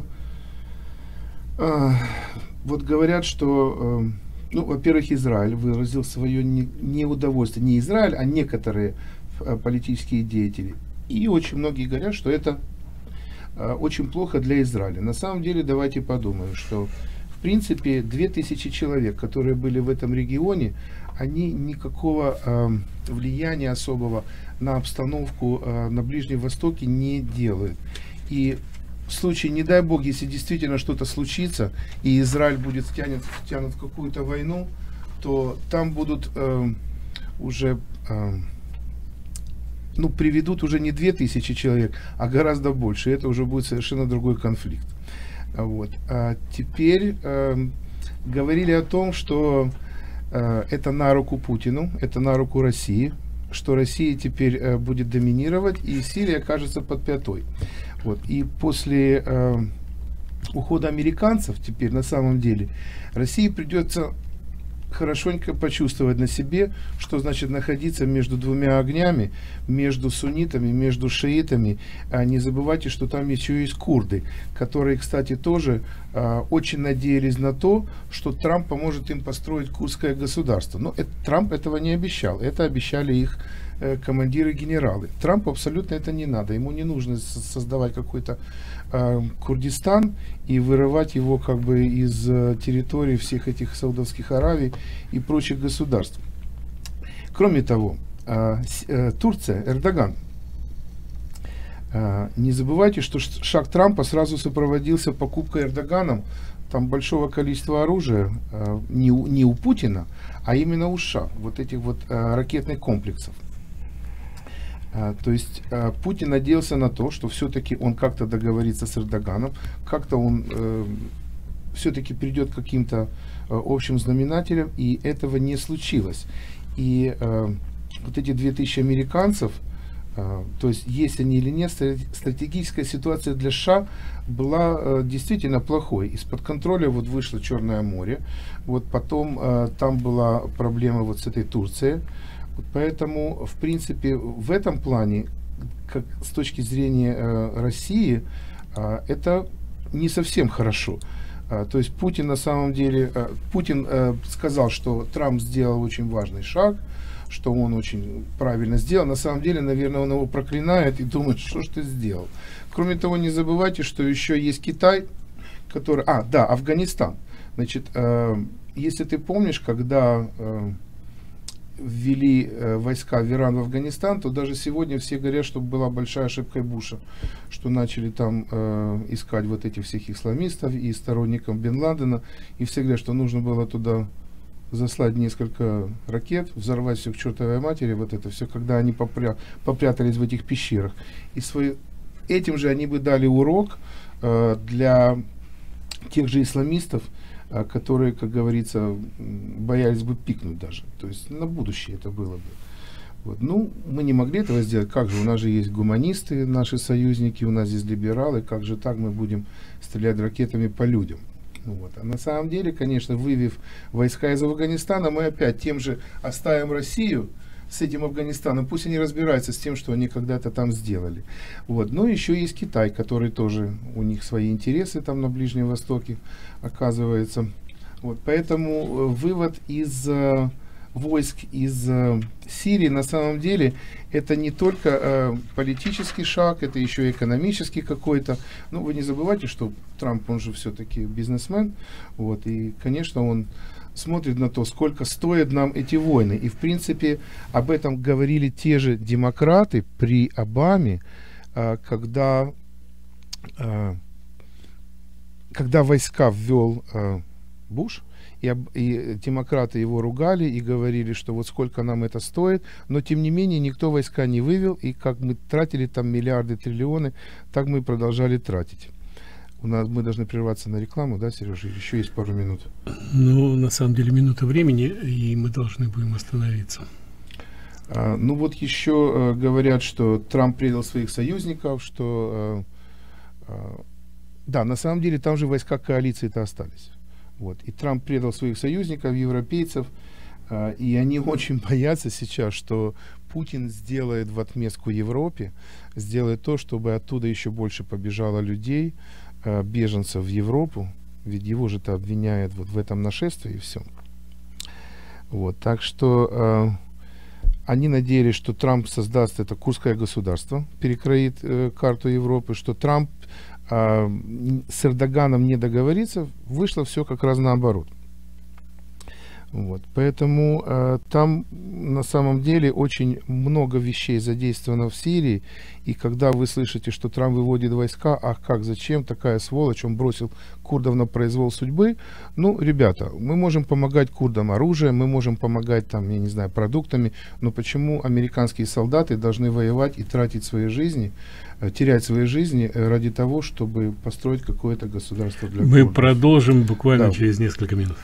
вот говорят, что ну, во-первых, Израиль выразил свое неудовольствие. Не Израиль, а некоторые политические деятели. И очень многие говорят, что это очень плохо для Израиля. На самом деле, давайте подумаем, что в принципе 2000 человек, которые были в этом регионе, они никакого влияния особого на обстановку на Ближнем Востоке не делают. И в случае, не дай бог, если действительно что-то случится, и Израиль будет втянут в какую-то войну, то там будут уже, ну, приведут уже не 2000 человек, а гораздо больше. Это уже будет совершенно другой конфликт. Вот. А теперь говорили о том, что это на руку Путину, это на руку России, что Россия теперь будет доминировать, и Сирия окажется под пятой. Вот. И после ухода американцев теперь на самом деле России придется хорошенько почувствовать на себе, что значит находиться между двумя огнями, между суннитами, между шиитами. А не забывайте, что там еще есть курды, которые, кстати, тоже очень надеялись на то, что Трамп поможет им построить курдское государство. Но Трамп этого не обещал. Это обещали их командиры-генералы. Трампу абсолютно это не надо. Ему не нужно создавать какой-то Курдистан и вырывать его как бы из территории всех этих Саудовских Аравий и прочих государств. Кроме того, Турция, Эрдоган. Не забывайте, что шаг Трампа сразу сопроводился покупкой Эрдоганом там большого количества оружия, не у Путина, а именно у США, вот этих вот ракетных комплексов. То есть Путин надеялся на то, что все-таки он как-то договорится с Эрдоганом, как-то он все-таки придет к каким-то общим знаменателям, и этого не случилось. И вот эти 2000 американцев, то есть есть они или нет, стратегическая ситуация для США была действительно плохой. Из-под контроля вот вышло Черное море, вот потом там была проблема вот с этой Турцией. Вот поэтому, в принципе, в этом плане, как с точки зрения России, это не совсем хорошо. То есть Путин на самом деле, Путин сказал, что Трамп сделал очень важный шаг, что он очень правильно сделал. На самом деле, наверное, он его проклинает и думает, что ж ты сделал. Кроме того, не забывайте, что еще есть Китай, который... да, Афганистан. Значит, если ты помнишь, когда ввели войска в Иран, в Афганистан, то даже сегодня все говорят, что была большая ошибка Буша, что начали там искать вот этих всех исламистов и сторонников Бен Ладена, и все говорят, что нужно было туда заслать несколько ракет, взорвать все к чертовой матери, вот это все, когда они попрятались в этих пещерах. И этим же они бы дали урок для тех же исламистов, которые, как говорится, боялись бы пикнуть даже. То есть на будущее это было бы. Вот. Ну, мы не могли этого сделать. Как же, у нас же есть гуманисты, наши союзники, у нас здесь либералы, как же так мы будем стрелять ракетами по людям? Вот. А на самом деле, конечно, вывев войска из Афганистана, мы опять тем же оставим Россию с этим Афганистаном, пусть они разбираются с тем, что они когда-то там сделали. Вот. Но еще есть Китай, который тоже, у них свои интересы там на Ближнем Востоке, оказывается. Вот. Поэтому вывод из войск из Сирии на самом деле это не только политический шаг, это еще и экономический какой-то. Ну, вы не забывайте, что Трамп, он же все-таки бизнесмен, вот, и, конечно, он смотрит на то, сколько стоят нам эти войны. И, в принципе, об этом говорили те же демократы при Обаме, когда войска ввел Буш, и демократы его ругали и говорили, что вот сколько нам это стоит, но тем не менее никто войска не вывел, и как мы тратили там миллиарды, триллионы, так мы и продолжали тратить. Мы должны прерваться на рекламу, да, Сережа? Еще есть пару минут. Ну, на самом деле, минута времени, и мы должны будем остановиться. Ну вот еще говорят, что Трамп предал своих союзников, что да, на самом деле там же войска коалиции-то остались. Вот. И Трамп предал своих союзников, европейцев, и они очень боятся сейчас, что Путин сделает в отместку Европе, сделает то, чтобы оттуда еще больше побежало людей, беженцев в Европу, ведь его же-то обвиняют вот в этом нашествии и все. Вот. Так что они надеялись, что Трамп создаст это курдское государство, перекроит карту Европы, что Трамп с Эрдоганом не договориться, вышло все как раз наоборот. Вот. Поэтому там на самом деле очень много вещей задействовано в Сирии, и когда вы слышите, что Трамп выводит войска, ах как, зачем, такая сволочь, он бросил курдов на произвол судьбы, ну, ребята, мы можем помогать курдам оружием, мы можем помогать там, я не знаю, продуктами, но почему американские солдаты должны воевать и тратить свои жизни, терять свои жизни ради того, чтобы построить какое-то государство для Мы курдов? продолжим буквально через несколько минут.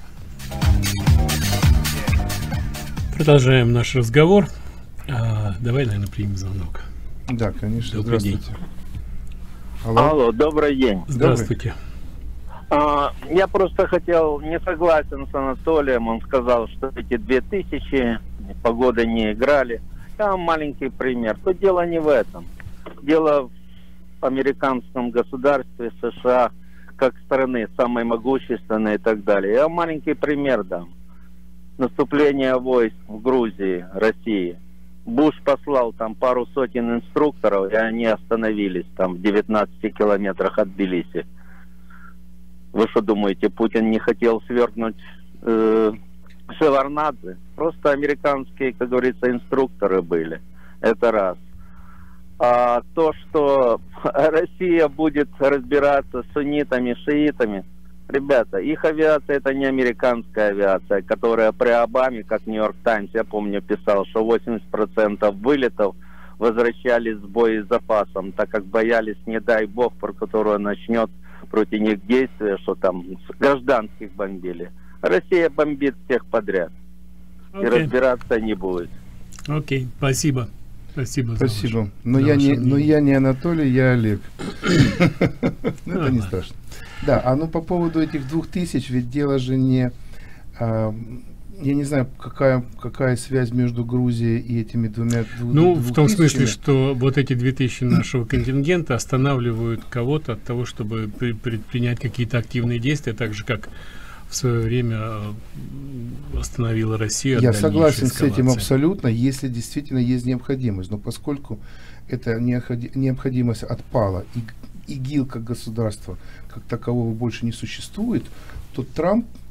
Продолжаем наш разговор. Давай, наверное, примем звонок. Да, конечно. Добрый Здравствуйте. день. Алло, добрый день. Здравствуйте. Я просто хотел, не согласен с Анатолием, он сказал, что эти 2000 погоды не играли. Там маленький пример. То дело не в этом. Дело в американском государстве, США, как страны самой могущественной и так далее. Я маленький пример дам. Наступление войск в Грузии, России. Буш послал там пару сотен инструкторов, и они остановились там в 19 километрах от Тбилиси. Вы что думаете, Путин не хотел свергнуть Шеварднадзе? Просто американские, как говорится, инструкторы были. Это раз. А то, что Россия будет разбираться с суннитами, шиитами, ребята, их авиация это не американская авиация, которая при Обаме, как Нью-Йорк Таймс, я помню, писал, что 80% вылетов возвращались с боезапасом, так как боялись, не дай бог, про которую начнет против них действия, что там гражданских бомбили. Россия бомбит всех подряд. И разбираться не будет. Окей, спасибо. Спасибо. Спасибо. Но я не Анатолий, я Олег. Это не страшно. Да, а ну по поводу этих 2000, ведь дело же не... Я не знаю, какая связь между Грузией и этими двумя... Ну, в том смысле, что вот эти 2000 нашего контингента останавливают кого-то от того, чтобы предпринять какие-то активные действия, так же, как в свое время остановила Россия. Я согласен с этим абсолютно, если действительно есть необходимость. Но поскольку эта необходимость отпала, и ИГИЛ как государство, как такового больше не существует, то Трамп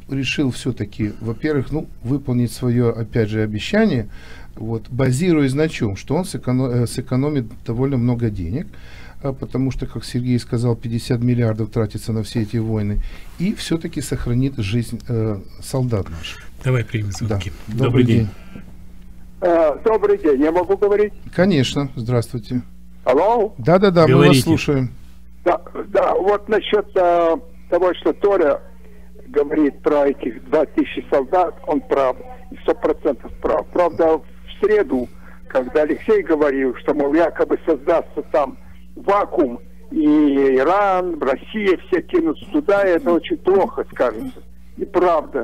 решил все-таки, во-первых, ну, выполнить свое, опять же, обещание, вот, базируясь на чем? Что он сэкономит довольно много денег, потому что, как Сергей сказал, 50 миллиардов тратится на все эти войны, и все-таки сохранит жизнь солдат наших. Давай примем звонки. Да. Добрый день. Добрый день, я могу говорить? Конечно, здравствуйте. Алло? Да-да-да, мы вас слушаем. Да, вот насчет того, что Толя говорит про этих 2000 солдат, он прав, 100% прав. Правда, в среду, когда Алексей говорил, что, мол, якобы создастся там вакуум, и Иран, Россия все кинутся туда, это очень плохо скажется. Неправда.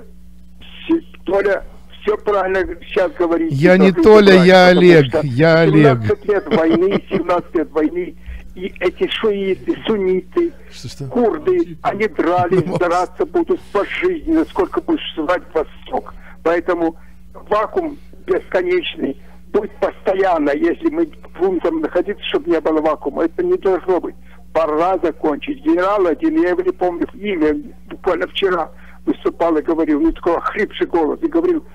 Толя все правильно сейчас говорит. Я не Толя, я Олег. Я Олег. 17 лет войны, 17 лет войны. И эти шииты, сунниты, курды, они дрались, драться будут пожизненно, сколько будешь звать Восток. Поэтому вакуум бесконечный будет постоянно, если мы будем там находиться, чтобы не было вакуума. Это не должно быть. Пора закончить. Генерал один, я его не помню имя, буквально вчера выступал и говорил, ну такой охрипший голос, и говорил,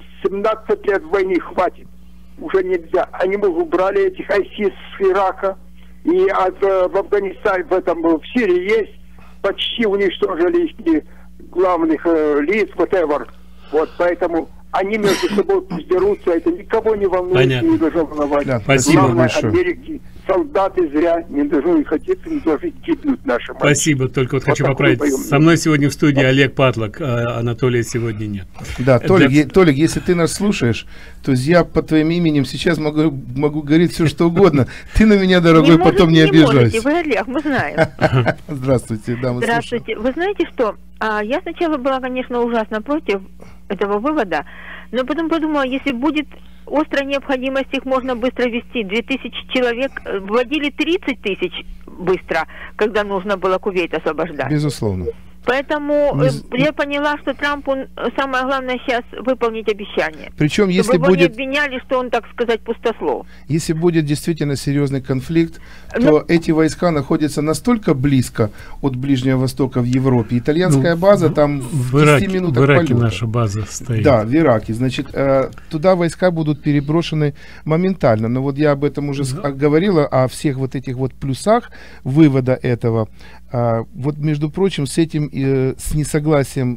17 лет войны хватит, уже нельзя. Они мы убрали этих ISIS с Ирака, и в Афганистане, в Сирии есть, почти уничтожили их главных лиц, whatever. Вот, поэтому они между собой пусть дерутся, это никого не волнует, понятно. Не должно волновать. Да, спасибо главное, большое. Америки, солдаты зря не должны хотеться, не должны гибнуть наши. Спасибо, только вот хочу поправить. Со мной сегодня в студии Олег Патлок, а Анатолия сегодня нет. Да, Толик, если ты нас слушаешь, то я по твоим именем сейчас могу говорить все, что угодно. Ты на меня, дорогой, потом не обижайся. Вы, Олег, мы знаем. Здравствуйте, да, мы Здравствуйте. Вы знаете что? Я сначала была, конечно, ужасно против этого вывода, но потом подумала, если будет острая необходимость, их можно быстро вести. 2000 человек, вводили 30 тысяч быстро, когда нужно было Кувейт освобождать. Безусловно. Поэтому я поняла, что Трампу самое главное сейчас выполнить обещание. Причем, если его будет... не обвиняли, что он, так сказать, пустослов. Если будет действительно серьезный конфликт, то эти войска находятся настолько близко от Ближнего Востока в Европе. Итальянская база там в 10 минутах в Ираке полета. наша база стоит. Да, в Ираке. Значит, туда войска будут переброшены моментально. Но вот я об этом уже говорила, о всех вот этих вот плюсах вывода этого. Вот, между прочим, с этим, с несогласием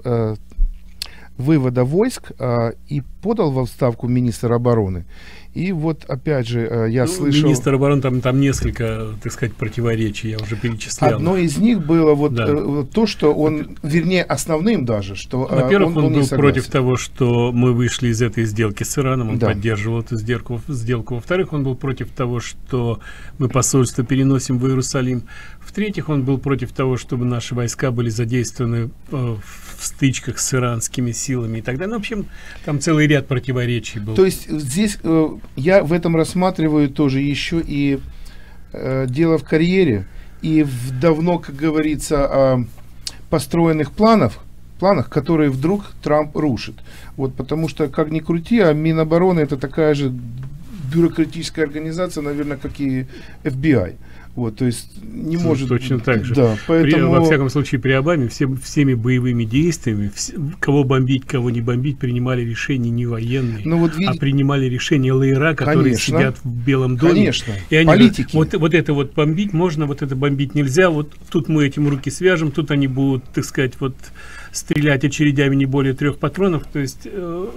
вывода войск и подал в отставку министр обороны. И вот, опять же, я слышал... Министр обороны, там несколько, так сказать, противоречий, я уже перечислял. Одно из них было вот то, что он, вернее, основным даже, что во-первых, он был против того, что мы вышли из этой сделки с Ираном, он поддерживал эту сделку. Во-вторых, он был против того, что мы посольство переносим в Иерусалим. В-третьих, он был против того, чтобы наши войска были задействованы в стычках с иранскими силами и так далее. Ну, в общем, там целый ряд противоречий был. То есть здесь я в этом рассматриваю тоже еще и дело в карьере и в давно, как говорится, построенных планах, которые вдруг Трамп рушит. Вот, потому что, как ни крути, а Минобороны — это такая же бюрократическая организация, наверное, как и FBI. Вот, то есть не может... Точно так же. Да, поэтому... Во всяком случае, при Обаме всеми боевыми действиями, кого бомбить, кого не бомбить, принимали решения не военные, а принимали решения ЛРА, которые сидят в Белом доме. Конечно, и они политики. Говорят, вот это вот бомбить можно, вот это бомбить нельзя, вот тут мы этим руки свяжем, тут они будут, так сказать, вот стрелять очередями не более 3 патронов, то есть...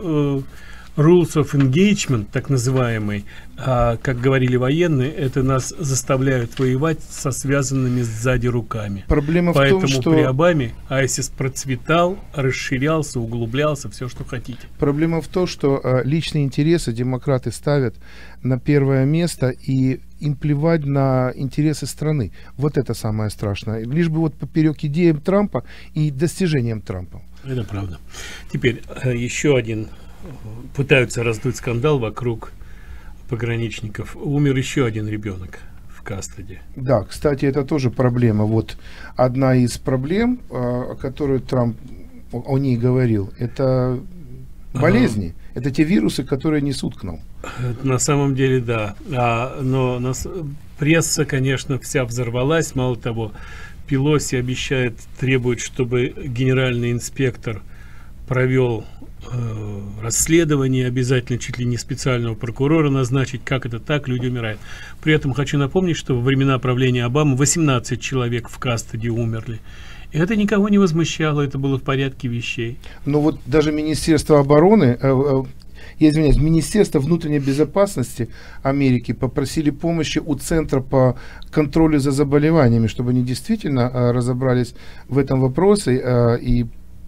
Rules of engagement, так называемый, как говорили военные, это нас заставляют воевать со связанными сзади руками. Проблема Поэтому в том, что... при Обаме ISIS процветал, расширялся, углублялся, все, что хотите. Проблема в том, что личные интересы демократы ставят на первое место, и им плевать на интересы страны. Вот это самое страшное. Лишь бы вот поперек идеям Трампа и достижениям Трампа. Это правда. Теперь еще один... Пытаются раздуть скандал вокруг пограничников. Умер еще один ребенок в Кастеде. Да, кстати, это тоже проблема. Вот одна из проблем, о которой Трамп о ней говорил, это болезни. Это те вирусы, которые несут к нам. На самом деле, да. Но пресса, конечно, вся взорвалась. Мало того, Пелоси требует, чтобы генеральный инспектор провел расследование, обязательно чуть ли не специального прокурора назначить, как это так, люди умирают. При этом хочу напомнить, что во времена правления Обамы 18 человек в кастеди умерли. И это никого не возмущало, это было в порядке вещей. Но вот даже Министерство обороны, я извиняюсь, Министерство внутренней безопасности Америки попросили помощи у Центра по контролю за заболеваниями, чтобы они действительно разобрались в этом вопросе. И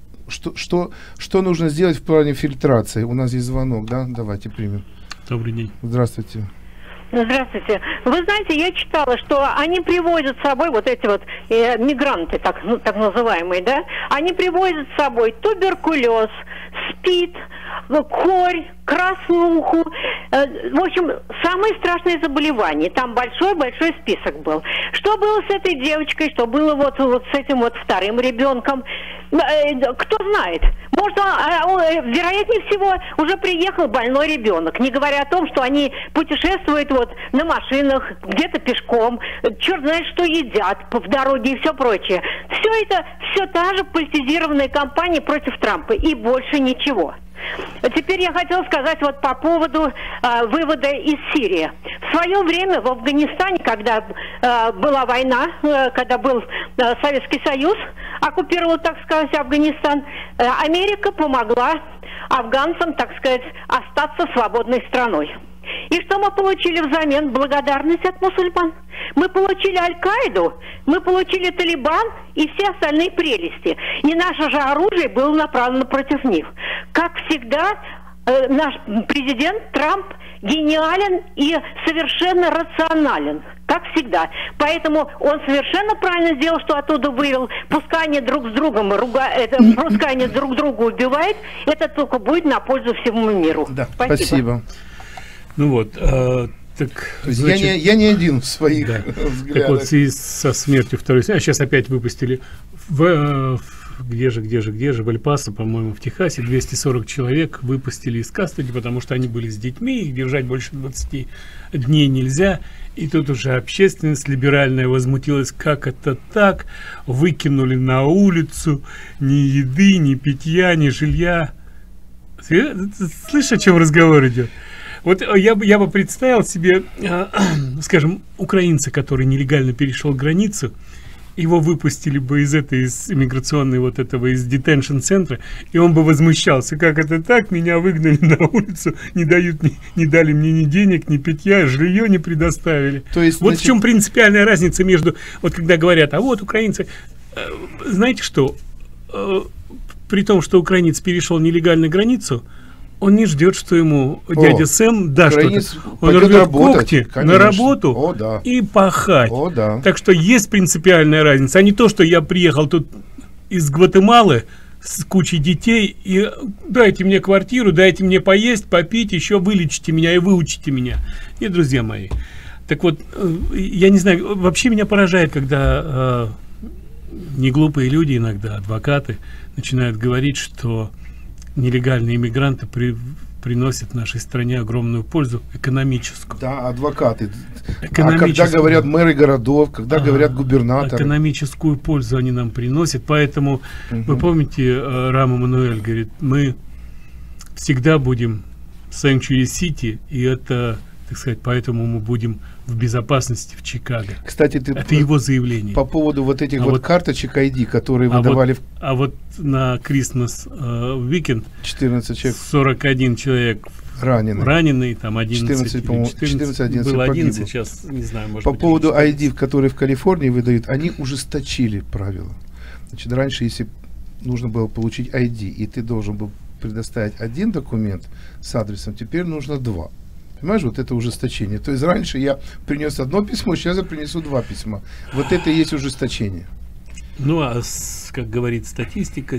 что нужно сделать в плане фильтрации? У нас есть звонок, да? Давайте примем. Добрый день. Здравствуйте. Здравствуйте. Вы знаете, я читала, что они привозят с собой, вот эти вот мигранты, так называемые, да, они привозят с собой туберкулез, СПИД, корь, краснуху, в общем, самые страшные заболевания. Там большой-большой список был. Что было с этой девочкой, что было вот с этим вот вторым ребенком, кто знает. Может, вероятнее всего, уже приехал больной ребенок, не говоря о том, что они путешествуют вот на машинах, где-то пешком, черт знает, что едят в дороге и все прочее. Все это, все та же политизированная кампания против Трампа, и больше ничего. Теперь я хотела сказать вот по поводу вывода из Сирии. В свое время в Афганистане, когда была война, когда был Советский Союз, оккупировал, так сказать, Афганистан, Америка помогла афганцам, так сказать, остаться свободной страной. И что мы получили взамен? Благодарность от мусульман. Мы получили Аль-Каиду, мы получили Талибан и все остальные прелести. И наше же оружие было направлено против них. Как всегда, наш президент Трамп гениален и совершенно рационален. Как всегда. Поэтому он совершенно правильно сделал, что оттуда вывел. Пускай они друг с другом пускай они друг друга убивают, это только будет на пользу всему миру. Да, спасибо. Ну вот, так, значит, я не один в своих взглядах. Так вот, в связи со смертью второй, сейчас опять выпустили где же, в Эль-Пасо, по-моему, в Техасе, 240 человек выпустили из кастеди, потому что они были с детьми, их держать больше 20 дней нельзя. И тут уже общественность либеральная возмутилась, как это так, выкинули на улицу ни еды, ни питья, ни жилья. Слышишь, о чем разговор идет? Вот я бы представил себе, скажем, украинца, который нелегально перешел границу, его выпустили бы из иммиграционной вот этого, из детеншн-центра, и он бы возмущался, как это так, меня выгнали на улицу, не дали мне ни денег, ни питья, жилье не предоставили. То есть, вот значит, в чем принципиальная разница между, вот когда говорят, а вот украинцы, знаете что, при том, что украинец перешел нелегально границу, он не ждет, что ему дядя Сэм даст что-то. Он рвет когти на работу и пахать. Так что есть принципиальная разница. А не то, что я приехал тут из Гватемалы с кучей детей и дайте мне квартиру, дайте мне поесть, попить, еще вылечите меня и выучите меня. Нет, друзья мои. Так вот, я не знаю, вообще меня поражает, когда неглупые люди, иногда адвокаты, начинают говорить, что нелегальные иммигранты приносят нашей стране огромную пользу экономическую. Да, адвокаты. А когда говорят мэры городов, когда говорят губернаторы. Экономическую пользу они нам приносят. Поэтому, вы помните, Рам Эммануэль говорит, мы всегда будем Sanctuary City, и это, так сказать, поэтому мы будем в безопасности в Чикаго. Кстати, это его заявление. По поводу вот этих вот карточек ID, которые выдавали... А вот на Christmas Weekend 14 человек. 41 человек раненый, там 11, 14 было 11, сейчас не знаю, может по быть, поводу ID, которые в Калифорнии выдают, они ужесточили правила. Значит, раньше, если нужно было получить ID, и ты должен был предоставить один документ с адресом, теперь нужно два. Понимаешь, вот это ужесточение. То есть раньше я принес одно письмо, сейчас я принесу два письма. Вот это и есть ужесточение. Ну, а как говорит статистика,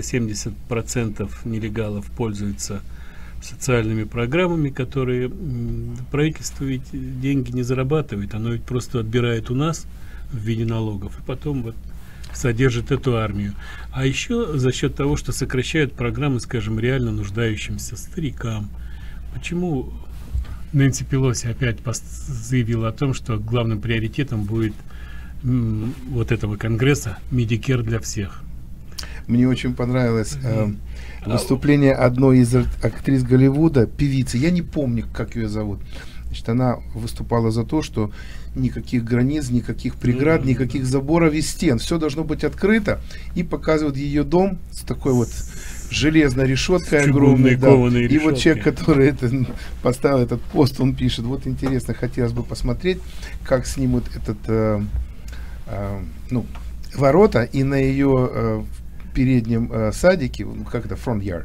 70% нелегалов пользуются социальными программами, которые правительство ведь деньги не зарабатывает, оно ведь просто отбирает у нас в виде налогов, и потом вот содержит эту армию. А еще за счет того, что сокращают программы, скажем, реально нуждающимся старикам. Почему Нэнси Пелоси опять заявила о том, что главным приоритетом будет вот этого конгресса Medicare для всех? Мне очень понравилось выступление одной из актрис Голливуда, певицы. Я не помню, как ее зовут. Значит, она выступала за то, что никаких границ, никаких преград, никаких заборов и стен. Все должно быть открыто. И показывают ее дом с такой вот железной решеткой огромной. Да. И вот человек, который поставил этот пост, он пишет: вот интересно, хотелось бы посмотреть, как снимут этот ворота, и на ее переднем садике, как это, front yard,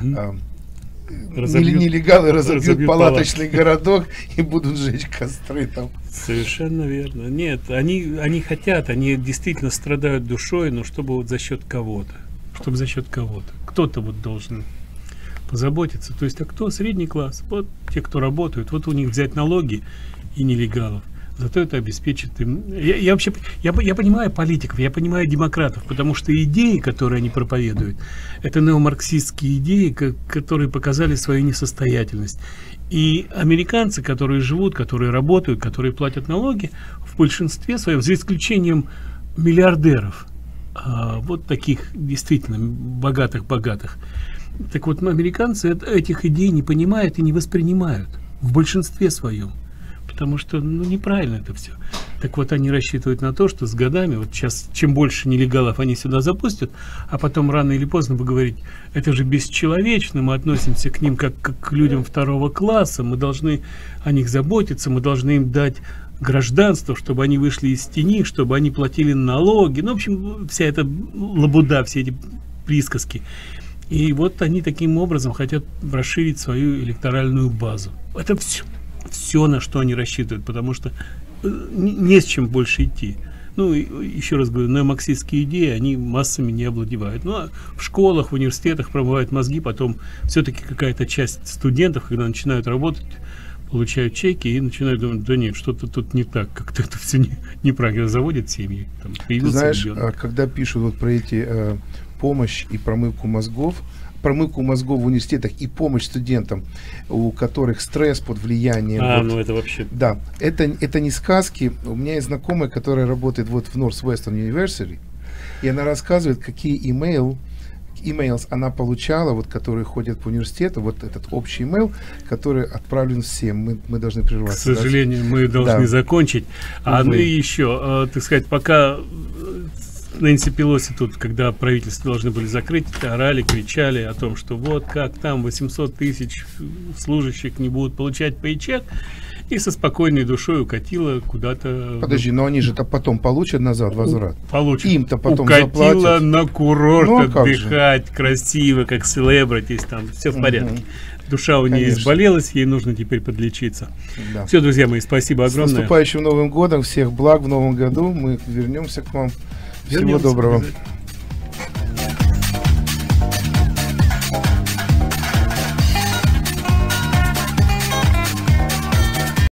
нелегалы разобьют палаточный городок и будут жечь костры там. Совершенно верно. Нет, они хотят, они действительно страдают душой, но чтобы вот за счет кого-то. Чтобы за счет кого-то. Кто-то вот должен позаботиться. То есть, а кто? Средний класс. Вот те, кто работают, вот у них взять налоги и нелегалов. Зато это обеспечит им. Я вообще понимаю политиков, я понимаю демократов, потому что идеи, которые они проповедуют, это неомарксистские идеи, которые показали свою несостоятельность. И американцы, которые живут, которые работают, которые платят налоги, в большинстве своем, за исключением миллиардеров, вот таких действительно богатых, так вот, американцы этих идей не понимают и не воспринимают в большинстве своем. Потому что, неправильно это все. Так вот, они рассчитывают на то, что с годами, вот сейчас, чем больше нелегалов они сюда запустят, а потом рано или поздно вы говорите, это же бесчеловечно, мы относимся к ним как к людям второго класса, мы должны о них заботиться, мы должны им дать гражданство, чтобы они вышли из тени, чтобы они платили налоги. Ну, в общем, вся эта лабуда, все эти присказки. И вот они таким образом хотят расширить свою электоральную базу. Это все, на что они рассчитывают, потому что не с чем больше идти. Ну, еще раз говорю, неомарксистские идеи, они массами не овладевают. Ну, а в школах, в университетах промывают мозги, потом все-таки какая-то часть студентов, когда начинают работать, получают чеки и начинают думать, да нет, что-то тут не так, как-то это все неправильно, заводят семьи. Там, ты знаешь, когда пишут вот про эти помощь и промывку мозгов в университетах и помощь студентам, у которых стресс под влиянием. Ну это вообще. Да, это не сказки. У меня есть знакомая, которая работает вот в Northwestern University, и она рассказывает, какие emails она получала, вот, которые ходят по университету, вот этот общий email, который отправлен всем. Мы должны прерваться. К сожалению, мы должны закончить. Ну и еще, так сказать, пока Нэнси Пелоси тут, когда правительство должны были закрыть, орали, кричали о том, что вот как там 800 тысяч служащих не будут получать пейчек, и со спокойной душой укатила куда-то. Подожди, но они же-то потом получат назад возврат. Получат. Им-то потом укатила заплатят. На курорт отдыхать, красиво, как селебритис, там все в порядке. Душа у нее изболелась, ей нужно теперь подлечиться. Да. Все, друзья мои, спасибо огромное. С наступающим Новым годом, всех благ в Новом году. Мы вернемся к вам. Всего доброго.